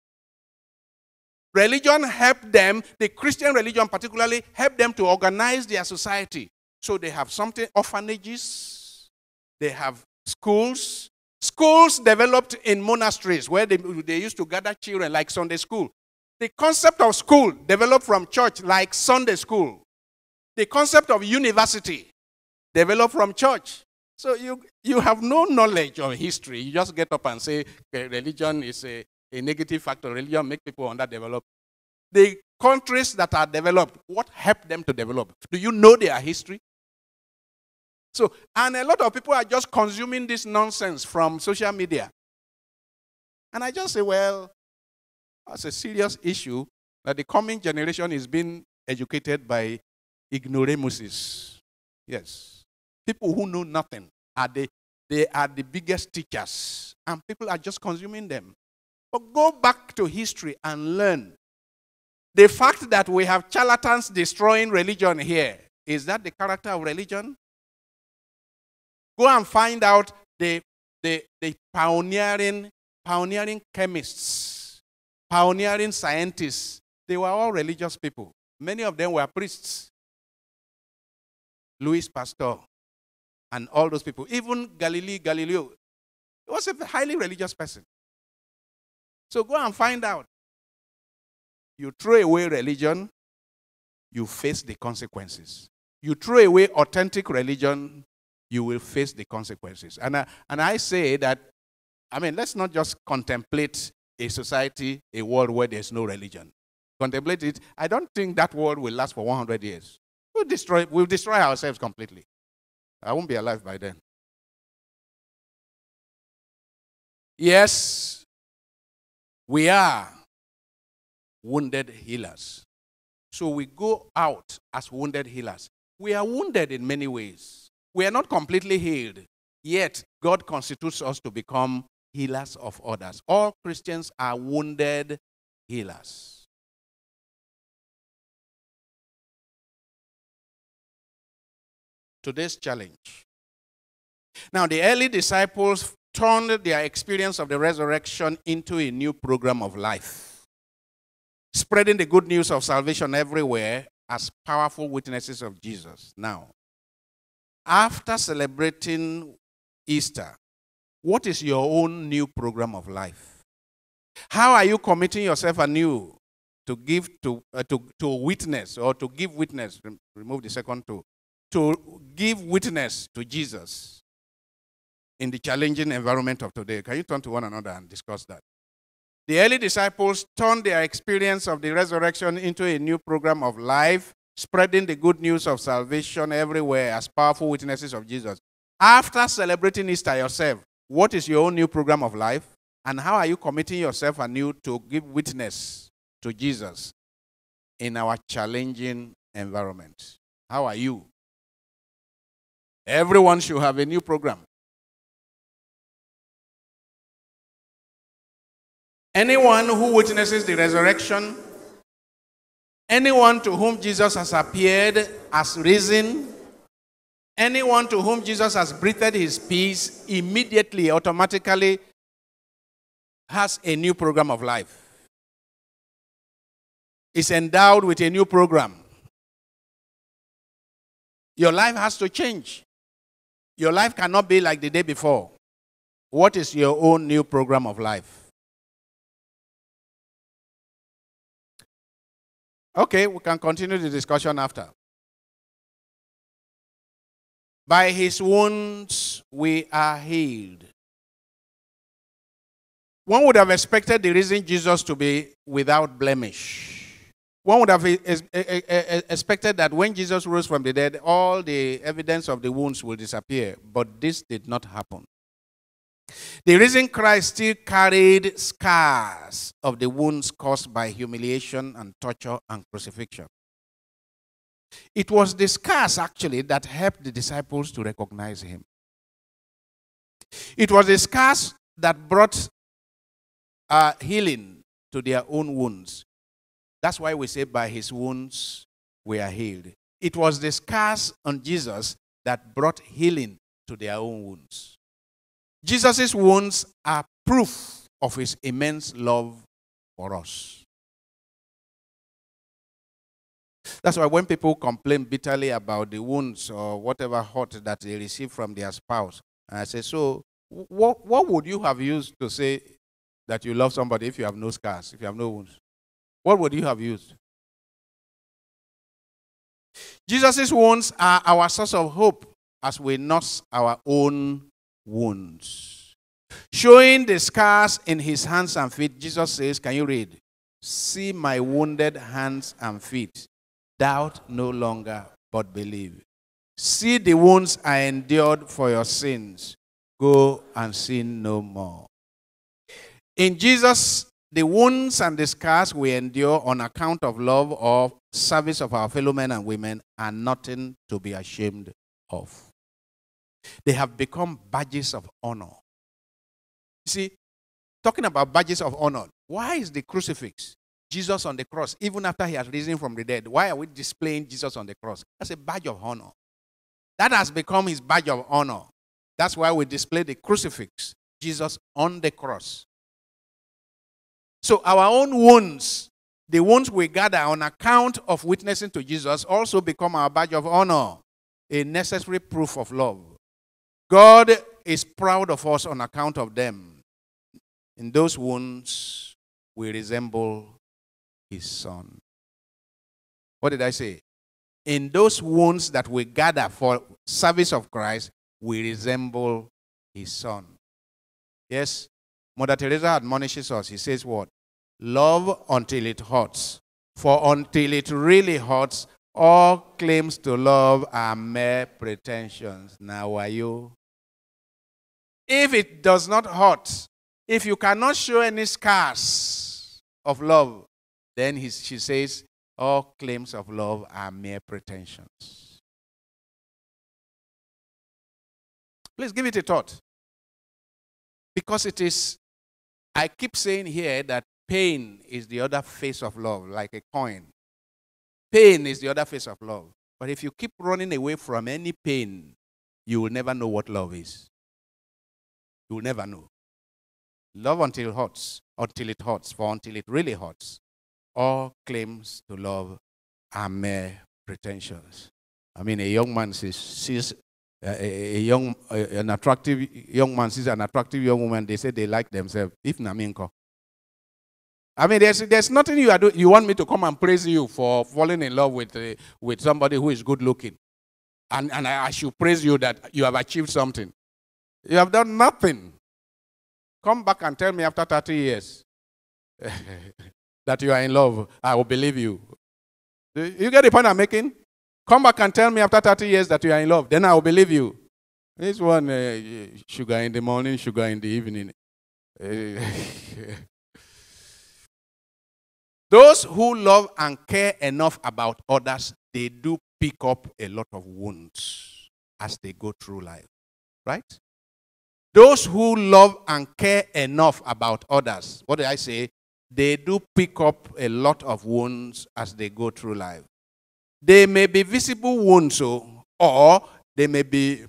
[SPEAKER 4] Religion helped them, the Christian religion particularly, helped them to organize their society. So they have something, orphanages, they have schools. Schools developed in monasteries where they, they used to gather children like Sunday school. The concept of school developed from church like Sunday school. The concept of university developed from church. So you, you have no knowledge of history. You just get up and say okay, religion is a, a negative factor. Religion makes people underdeveloped. The countries that are developed, what helped them to develop? Do you know their history? So, and a lot of people are just consuming this nonsense from social media. And I just say, well, that's a serious issue that the coming generation is being educated by ignoramuses. Yes. People who know nothing, are the, they are the biggest teachers. And people are just consuming them. But go back to history and learn. The fact that we have charlatans destroying religion here, is that the character of religion? Go and find out the, the, the pioneering, pioneering chemists, pioneering scientists. They were all religious people. Many of them were priests. Louis Pasteur and all those people. Even Galileo, Galileo was a highly religious person. So go and find out. You throw away religion, you face the consequences. You throw away authentic religion, you will face the consequences. And I, and I say that, I mean, let's not just contemplate a society, a world where there's no religion. Contemplate it. I don't think that world will last for one hundred years. We'll destroy, we'll destroy ourselves completely. I won't be alive by then. Yes, we are wounded healers. So we go out as wounded healers. We are wounded in many ways. We are not completely healed, yet God constitutes us to become healers of others. All Christians are wounded healers. Today's challenge. Now, the early disciples turned their experience of the resurrection into a new program of life, spreading the good news of salvation everywhere as powerful witnesses of Jesus. Now, after celebrating Easter, what is your own new program of life? How are you committing yourself anew to give to uh, to to witness or to give witness? Remove the second two. To give witness to Jesus in the challenging environment of today. Can you turn to one another and discuss that? The early disciples turned their experience of the resurrection into a new program of life, spreading the good news of salvation everywhere as powerful witnesses of Jesus. After celebrating Easter yourself, what is your own new program of life? And how are you committing yourself anew to give witness to Jesus in our challenging environment? How are you? Everyone should have a new program. Anyone who witnesses the resurrection, anyone to whom Jesus has appeared as risen, Anyone to whom Jesus has breathed his peace immediately, automatically has a new program of life. Is endowed with a new program. Your life has to change. Your life cannot be like the day before. What is your own new program of life? Okay, we can continue the discussion after. By his wounds we are healed. One would have expected the risen Jesus to be without blemish. One would have expected that when Jesus rose from the dead, all the evidence of the wounds will disappear. But this did not happen. The risen Christ still carried scars of the wounds caused by humiliation and torture and crucifixion. It was the scars, actually, that helped the disciples to recognize him. It was the scars that brought uh, healing to their own wounds. That's why we say by his wounds we are healed. It was the scars on Jesus that brought healing to their own wounds. Jesus' wounds are proof of his immense love for us. That's why when people complain bitterly about the wounds or whatever hurt that they receive from their spouse, and I say, so what, what would you have used to say that you love somebody if you have no scars, if you have no wounds? What would you have used? Jesus' wounds are our source of hope as we nurse our own wounds. Showing the scars in his hands and feet, Jesus says, can you read? See my wounded hands and feet. Doubt no longer, but believe. See the wounds I endured for your sins. Go and sin no more. In Jesus, the wounds and the scars we endure on account of love or service of our fellow men and women are nothing to be ashamed of. They have become badges of honor. You see, talking about badges of honor, why is the crucifix, Jesus on the cross, even after he has risen from the dead, why are we displaying Jesus on the cross? That's a badge of honor. That has become his badge of honor. That's why we display the crucifix, Jesus on the cross. So our own wounds, the wounds we gather on account of witnessing to Jesus, also become our badge of honor, a necessary proof of love. God is proud of us on account of them. In those wounds, we resemble his son. What did I say? In those wounds that we gather for service of Christ, we resemble his son. Yes, Mother Teresa admonishes us. He says what? Love until it hurts. For until it really hurts, all claims to love are mere pretensions. Now are you? If it does not hurt, if you cannot show any scars of love, then he, she says, all claims of love are mere pretensions. Please give it a thought. Because it is, I keep saying here that pain is the other face of love, like a coin. Pain is the other face of love. But if you keep running away from any pain, you will never know what love is. You will never know. Love until it hurts, until it hurts, for until it really hurts, all claims to love are mere pretensions. I mean, a young man sees, sees a, a young, a, an attractive young man sees an attractive young woman. They say they like themselves. If naminko. I mean, there's there's nothing you are doing. You want me to come and praise you for falling in love with uh, with somebody who is good looking, and and I, I should praise you that you have achieved something. You have done nothing. Come back and tell me after thirty years that you are in love. I will believe you. You get the point I'm making? Come back and tell me after thirty years that you are in love. Then I will believe you. This one, uh, sugar in the morning, sugar in the evening. Those who love and care enough about others, they do pick up a lot of wounds as they go through life. Right? Those who love and care enough about others, what did I say? They do pick up a lot of wounds as they go through life. They may be visible wounds, or They may be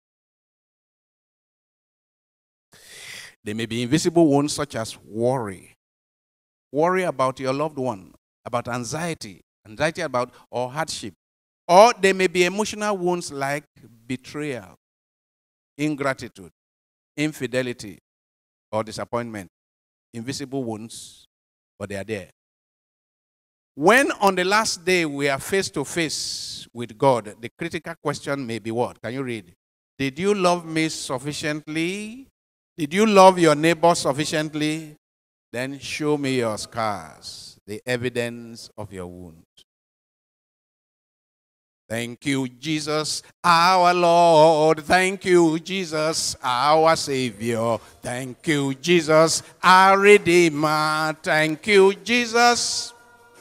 [SPEAKER 4] They may be invisible wounds such as worry. Worry about your loved one, about anxiety, anxiety about or hardship. Or they may be emotional wounds like betrayal, ingratitude, infidelity, or disappointment. Invisible wounds, but they are there. When on the last day we are face to face with God, the critical question may be what? Can you read? Did you love me sufficiently? Did you love your neighbor sufficiently? Then show me your scars, the evidence of your wound. Thank you, Jesus, our Lord. Thank you, Jesus, our Savior. Thank you, Jesus, our Redeemer. Thank you, Jesus,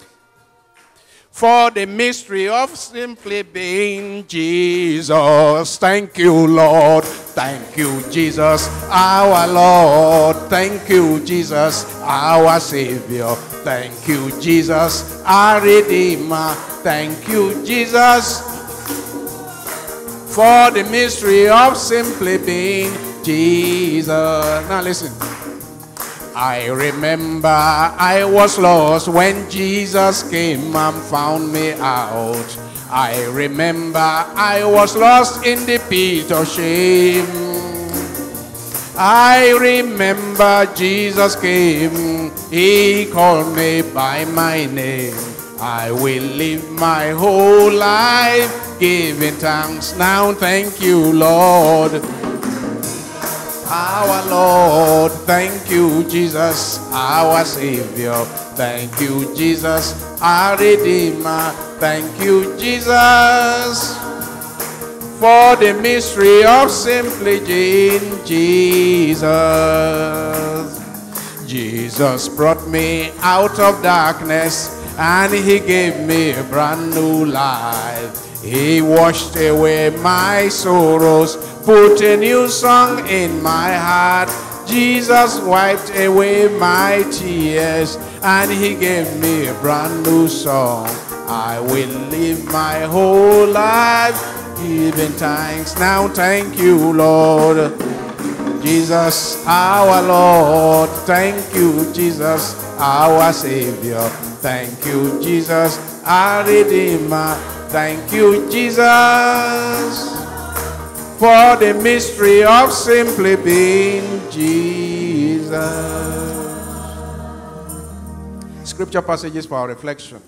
[SPEAKER 4] for the mystery of simply being Jesus. Thank you, Lord. Thank you, Jesus, our Lord. Thank you, Jesus, our Savior. Thank you, Jesus, our Redeemer. Thank you, Jesus, for the mystery of simply being Jesus. Now listen. I remember I was lost when Jesus came and found me out. I remember I was lost in the pit of shame. I remember Jesus came, he called me by my name. I will live my whole life giving thanks. Now thank you, Lord. Our Lord, thank you, Jesus, our Savior. Thank you, Jesus, our Redeemer. Thank you, Jesus, for the mystery of simply being Jesus. Jesus brought me out of darkness and he gave me a brand new life. He washed away my sorrows, put a new song in my heart. Jesus wiped away my tears and he gave me a brand new song. I will live my whole life giving thanks. Now thank you, Lord. Jesus, our Lord. Thank you, Jesus, our Savior. Thank you, Jesus, our Redeemer. Thank you, Jesus, for the mystery of simply being Jesus. Scripture passages for our reflection.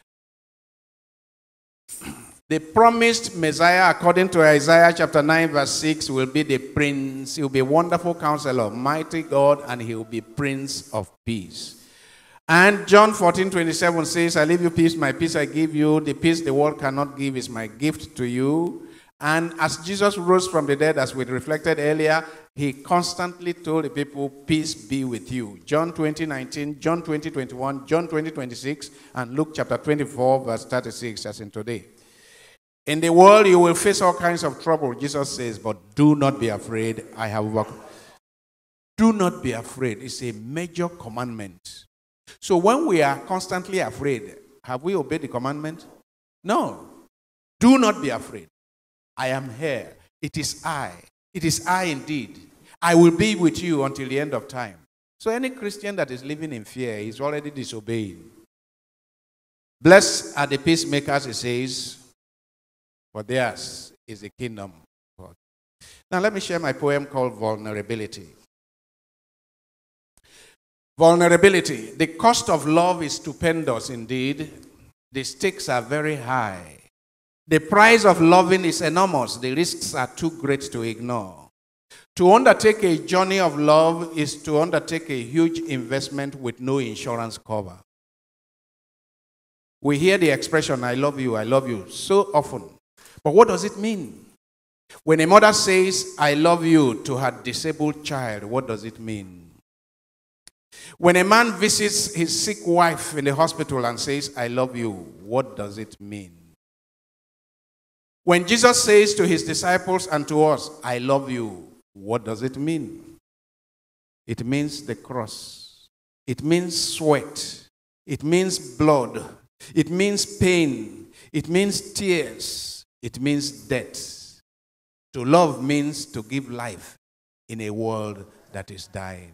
[SPEAKER 4] The promised Messiah, according to Isaiah chapter nine, verse six, will be the Prince. He will be Wonderful Counselor, Mighty God, and he will be Prince of Peace. And John fourteen twenty-seven says, I leave you peace, my peace I give you. The peace the world cannot give is my gift to you. And as Jesus rose from the dead, as we reflected earlier, he constantly told the people, peace be with you. John twenty nineteen, John twenty twenty-one, John twenty twenty-six, and Luke chapter twenty-four, verse thirty-six, as in today. In the world you will face all kinds of trouble, Jesus says, but do not be afraid, I have overcome. Do not be afraid. It's a major commandment. So when we are constantly afraid, have we obeyed the commandment? No. Do not be afraid. I am here. It is I. It is I indeed. I will be with you until the end of time. So any Christian that is living in fear is already disobeying. Blessed are the peacemakers, it says, for theirs is the kingdom of God. Now let me share my poem called Vulnerability. Vulnerability. The cost of love is stupendous indeed. The stakes are very high. The price of loving is enormous. The risks are too great to ignore. To undertake a journey of love is to undertake a huge investment with no insurance cover. We hear the expression, I love you, I love you, so often. But what does it mean? When a mother says, I love you to her disabled child, what does it mean? When a man visits his sick wife in the hospital and says, I love you, what does it mean? When Jesus says to his disciples and to us, I love you, what does it mean? It means the cross. It means sweat. It means blood. It means pain. It means tears. It means death. To love means to give life in a world that is dying.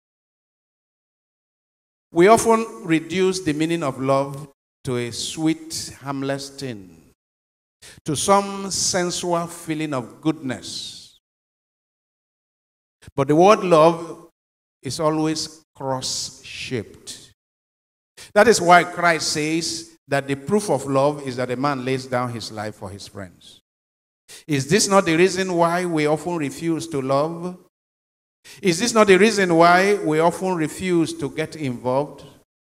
[SPEAKER 4] We often reduce the meaning of love to a sweet, harmless thing, to some sensual feeling of goodness. But the word love is always cross-shaped. That is why Christ says that the proof of love is that a man lays down his life for his friends. Is this not the reason why we often refuse to love? Is this not the reason why we often refuse to get involved?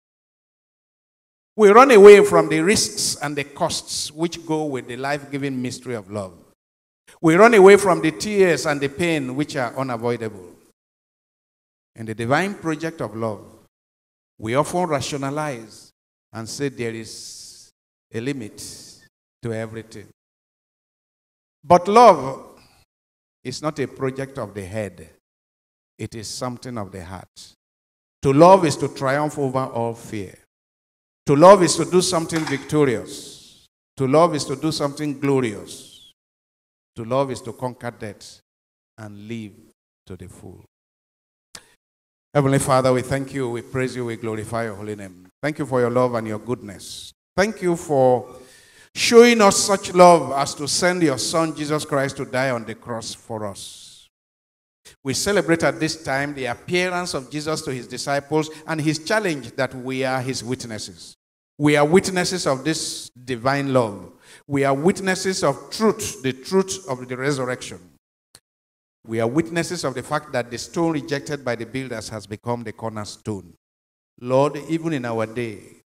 [SPEAKER 4] We run away from the risks and the costs which go with the life-giving mystery of love. We run away from the tears and the pain which are unavoidable. In the divine project of love, we often rationalize and say there is a limit to everything. But love is not a project of the head. It is something of the heart. To love is to triumph over all fear. To love is to do something victorious. To love is to do something glorious. To love is to conquer death and live to the full. Heavenly Father, we thank you, we praise you, we glorify your holy name. Thank you for your love and your goodness. Thank you for showing us such love as to send your Son, Jesus Christ, to die on the cross for us. We celebrate at this time the appearance of Jesus to his disciples and his challenge that we are his witnesses. We are witnesses of this divine love. We are witnesses of truth, the truth of the resurrection. We are witnesses of the fact that the stone rejected by the builders has become the cornerstone. Lord, even in our day,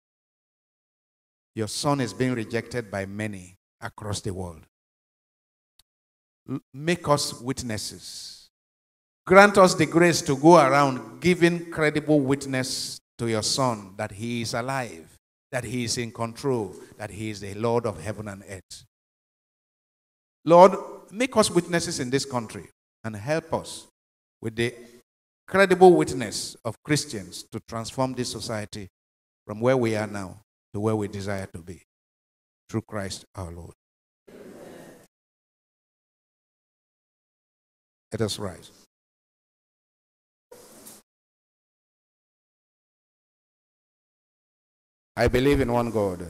[SPEAKER 4] your Son is being rejected by many across the world. Make us witnesses. Grant us the grace to go around giving credible witness to your Son that he is alive, that he is in control, that he is the Lord of heaven and earth. Lord, make us witnesses in this country and help us with the credible witness of Christians to transform this society from where we are now to where we desire to be. Through Christ our Lord. Amen. Let us rise. I believe in one God.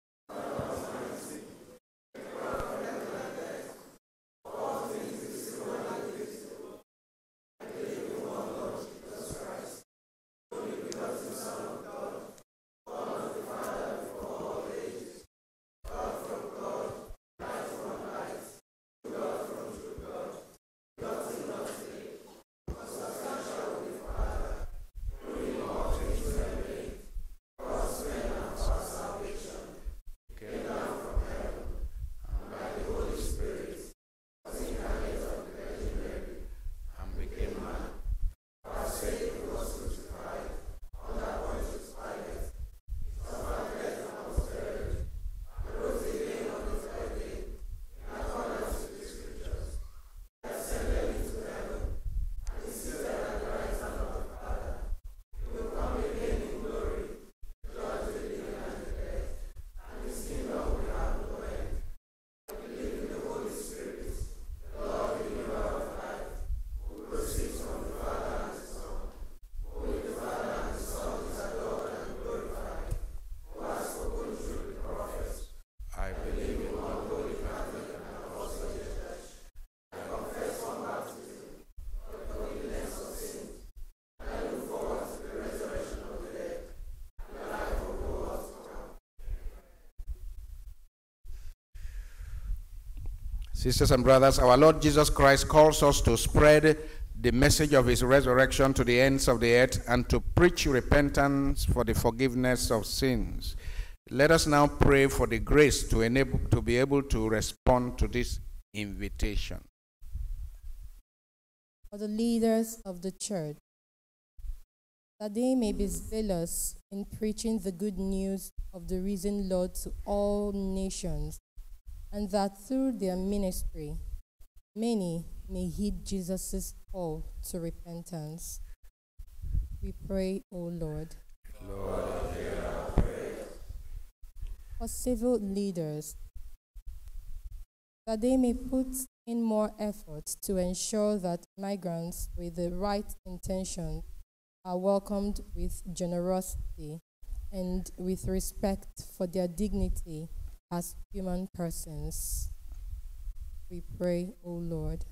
[SPEAKER 4] Sisters and brothers, our Lord Jesus Christ calls us to spread the message of his resurrection to the ends of the earth and to preach repentance for the forgiveness of sins. Let us now pray for the grace to enable to be able to respond to this invitation.
[SPEAKER 2] For the leaders of the church, that they may be zealous in preaching the good news of the risen Lord to all nations, and that through their ministry, many may heed Jesus' call to repentance. We pray, O Lord.
[SPEAKER 4] Lord, hear our prayer.
[SPEAKER 2] For civil leaders, that they may put in more effort to ensure that migrants with the right intentions are welcomed with generosity and with respect for their dignity as human persons. We pray, O Lord.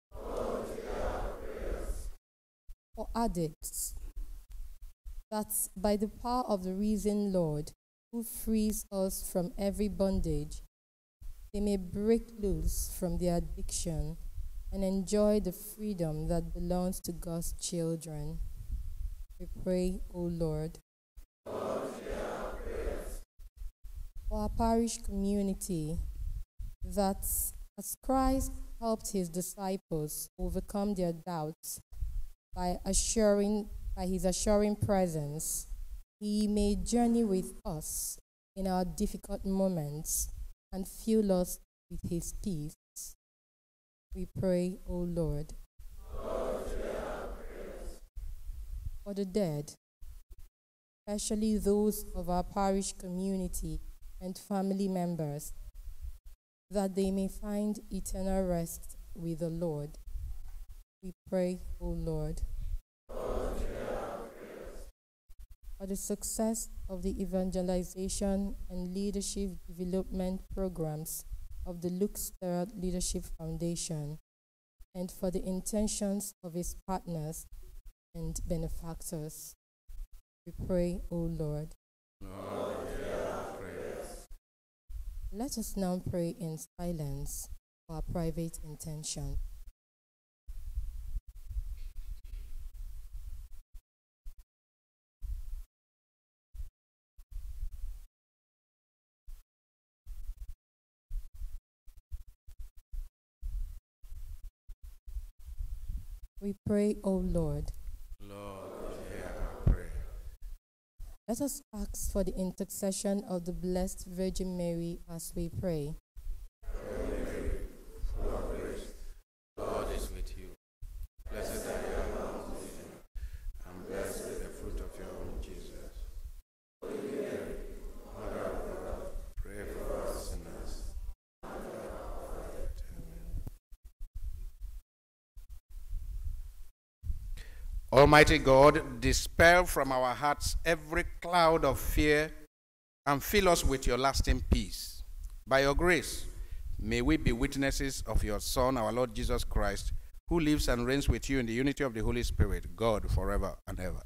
[SPEAKER 2] For addicts, that by the power of the risen Lord, who frees us from every bondage, they may break loose from their addiction and enjoy the freedom that belongs to God's children. We pray, O Lord. For our parish community, that as Christ helped his disciples overcome their doubts by assuring, by his assuring presence, he may journey with us in our difficult moments and fill us with his peace. We pray, O Lord. Lord, for the dead, especially those of our parish community and family members, that they may find eternal rest with the Lord. We pray, O Lord. Lord, for the success of the evangelization and leadership development programs of the Luke Sterrett Leadership Foundation, and for the intentions of his partners and benefactors. We pray, O Lord. Lord, hear our prayers. Let us now pray in silence for our private intention. We pray, O Lord.
[SPEAKER 1] Lord, hear our prayer.
[SPEAKER 2] Let us ask for the intercession of the Blessed Virgin Mary as we pray.
[SPEAKER 1] Hail Mary, full of grace, Lord is with you. Blessed are you among women, and blessed is the fruit of your womb, Jesus. Holy Mary, Mother of God, pray for us sinners.
[SPEAKER 4] Almighty God, dispel from our hearts every cloud of fear and fill us with your lasting peace. By your grace, may we be witnesses of your Son, our Lord Jesus Christ, who lives and reigns with you in the unity of the Holy Spirit, God, forever and ever.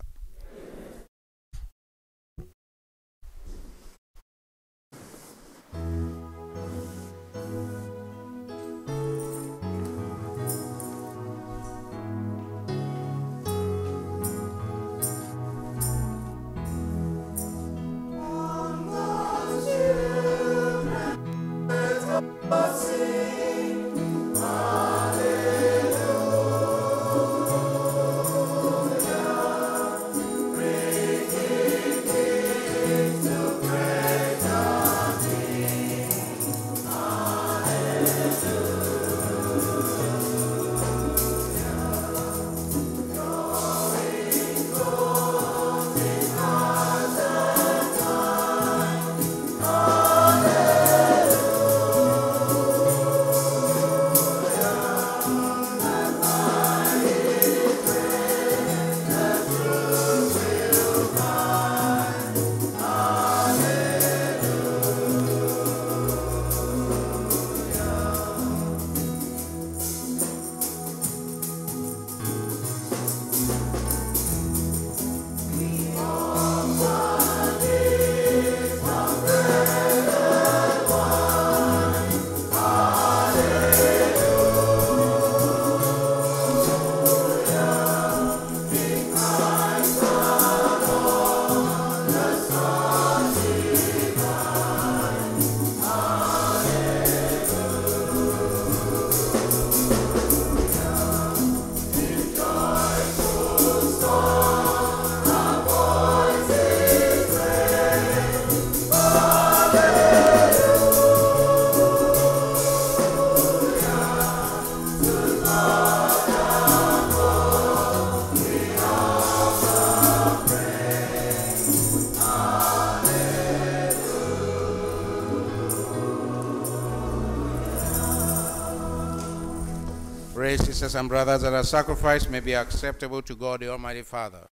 [SPEAKER 1] Pray, sisters and brothers, that our sacrifice may be acceptable to God, the Almighty Father.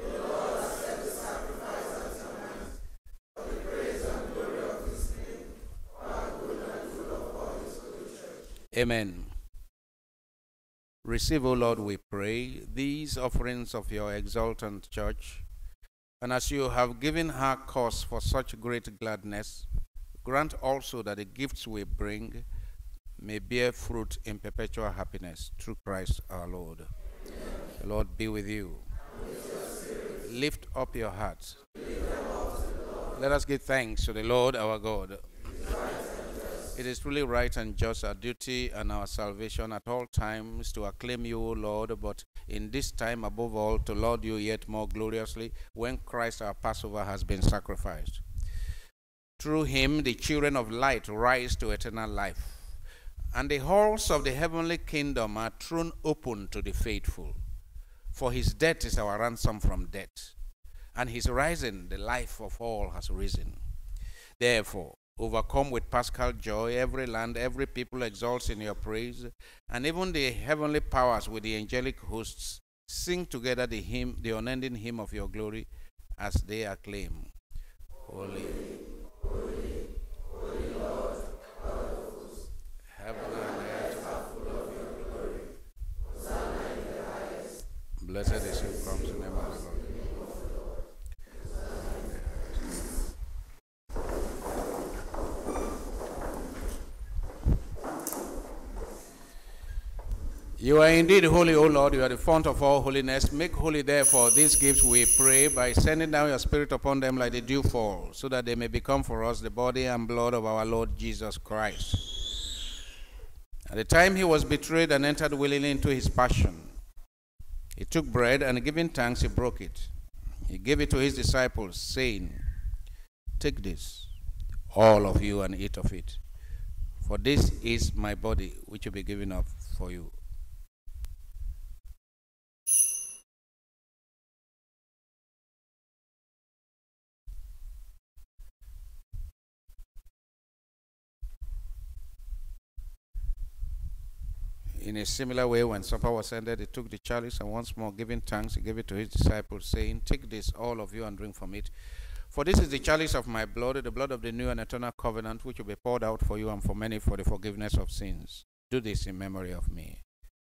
[SPEAKER 1] Amen. Receive, O Lord, we pray, these offerings of your exultant church, and as you have given her cause for such great gladness, grant also that the gifts we bring may bear fruit in perpetual happiness through Christ our Lord. The Lord be with you. Lift up your hearts. Let us give thanks to the Lord our God. It is truly right and just, our duty and our salvation at all times to acclaim you, O Lord, but in this time above all to laud you yet more gloriously when Christ our Passover has been sacrificed. Through him the children of light rise to eternal life, and the halls of the heavenly kingdom are thrown open to the faithful. For his death is our ransom from death, and his rising, the life of all has risen. Therefore, overcome with paschal joy, every land, every people exalts in your praise, and even the heavenly powers with the angelic hosts sing together the hymn, the unending hymn of your glory, as they acclaim, Holy, holy, holy Lord, God of hosts. Heaven and earth are full of your glory. Hosanna in the highest. Blessed is he who comes in the name of the Lord. You are indeed holy, O Lord. You are the fount of all holiness. Make holy, therefore, these gifts, we pray, by sending down your Spirit upon them like the dew fall, so that they may become for us the body and blood of our Lord Jesus Christ. At the time he was betrayed and entered willingly into his passion, he took bread, and giving thanks, he broke it. He gave it to his disciples, saying, Take this, all of you, and eat of it. For this is my body, which will be given up for you. In a similar way, when supper was ended, he took the chalice, and once more giving thanks, he gave it to his disciples, saying, Take this, all of you, and drink from it. For this is the chalice of my blood, the blood of the new and eternal covenant, which will be poured out for you and for many for the forgiveness of sins. Do this in memory of me.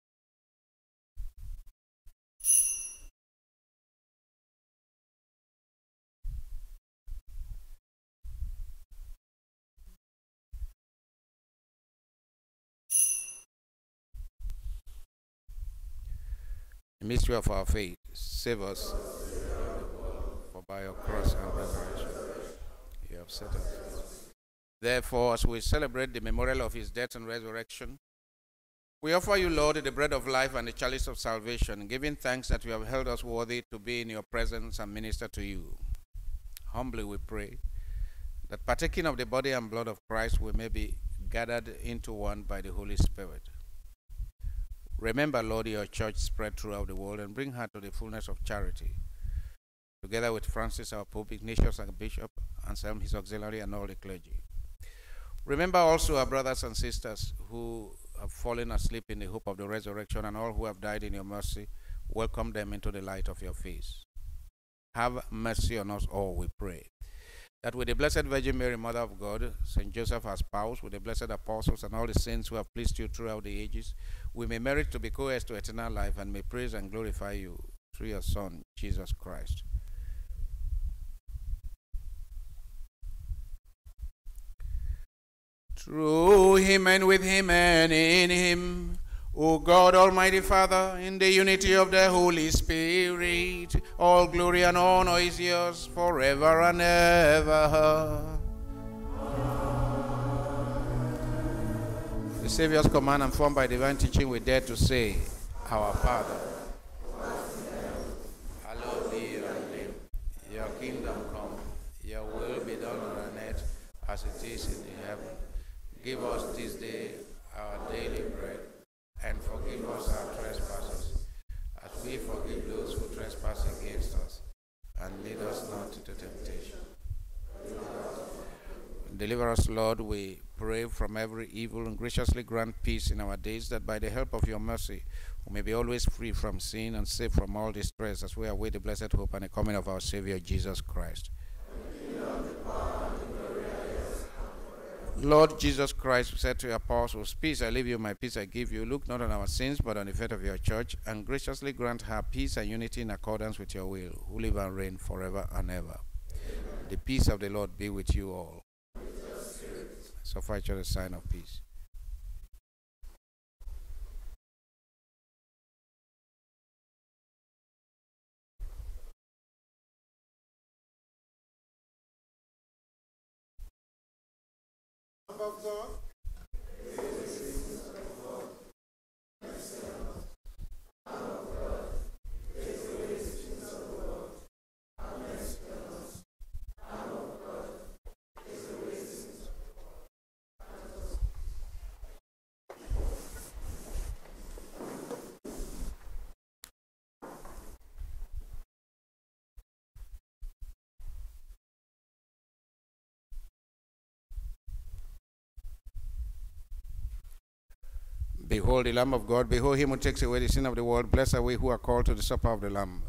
[SPEAKER 1] The mystery of our faith, save us, for by your cross and resurrection you have set us free. Therefore, as we celebrate the memorial of his death and resurrection, we offer you, Lord, the bread of life and the chalice of salvation, giving thanks that you have held us worthy to be in your presence and minister to you. Humbly we pray that partaking of the body and blood of Christ, we may be gathered into one by the Holy Spirit. Remember, Lord, your church spread throughout the world, and bring her to the fullness of charity, together with Francis, our Pope, Ignatius, our Bishop, Anselm, his auxiliary, and all the clergy. Remember also our brothers and sisters who have fallen asleep in the hope of the resurrection, and all who have died in your mercy. Welcome them into the light of your face. Have mercy on us all, we pray, that with the Blessed Virgin Mary, Mother of God, Saint Joseph, our spouse, with the blessed apostles and all the saints who have pleased you throughout the ages, we may merit to be co-heirs to eternal life, and may praise and glorify you through your Son, Jesus Christ. Through him and with him and in him, O God, Almighty Father, in the unity of the Holy Spirit, all glory and honor is yours forever and ever. The Savior's command, and formed by divine teaching, we dare to say, Our Father, hallowed be your name. Your kingdom come, your will be done on earth as it is in the heaven. Give us this day our daily bread, and forgive us our trespasses, as we forgive those who trespass against us. And lead us not into temptation. Deliver us, Lord, we pray, from every evil, and graciously grant peace in our days, that by the help of your mercy we may be always free from sin and safe from all distress, as we await the blessed hope and the coming of our Savior Jesus Christ. Lord Jesus Christ said to your apostles, "Peace I leave you, my peace I give you. Look not on our sins, but on the faith of your church, and graciously grant her peace and unity in accordance with your will, who live and reign forever and ever." Amen. The peace of the Lord be with you all. So far, the sign of peace.
[SPEAKER 6] Of God.
[SPEAKER 1] Behold the Lamb of God, behold him who takes away the sin of the world. Blessed are we who are called to the supper of the Lamb.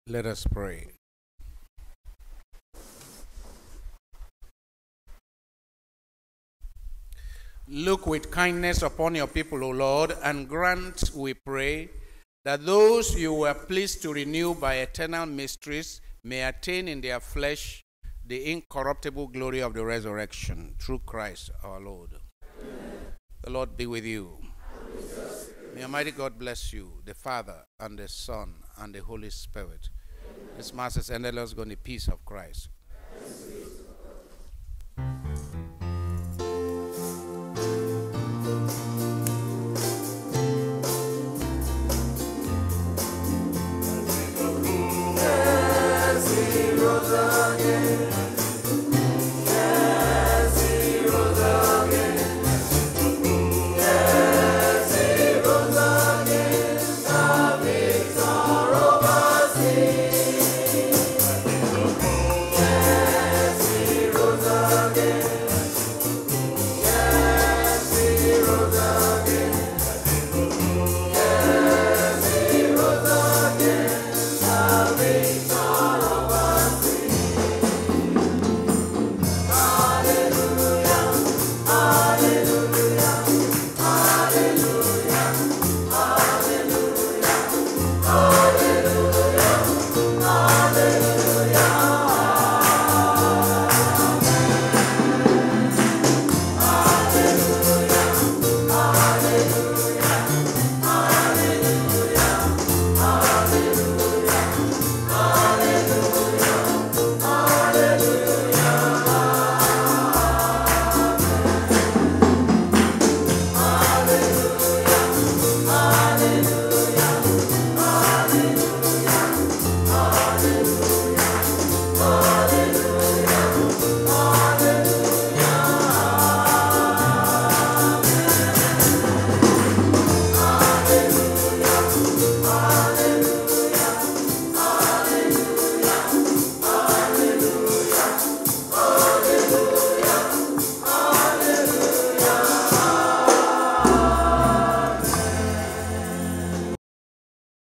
[SPEAKER 1] Let us pray. Look with kindness upon your people, O Lord, and grant, we pray, that those you were pleased to renew by eternal mysteries may attain in their flesh the incorruptible glory of the resurrection, through Christ our Lord. Amen. The Lord be with you. May Almighty God bless you, the Father, and the Son, and the Holy Spirit. Amen. This Mass is ended. Let's go in the peace of Christ.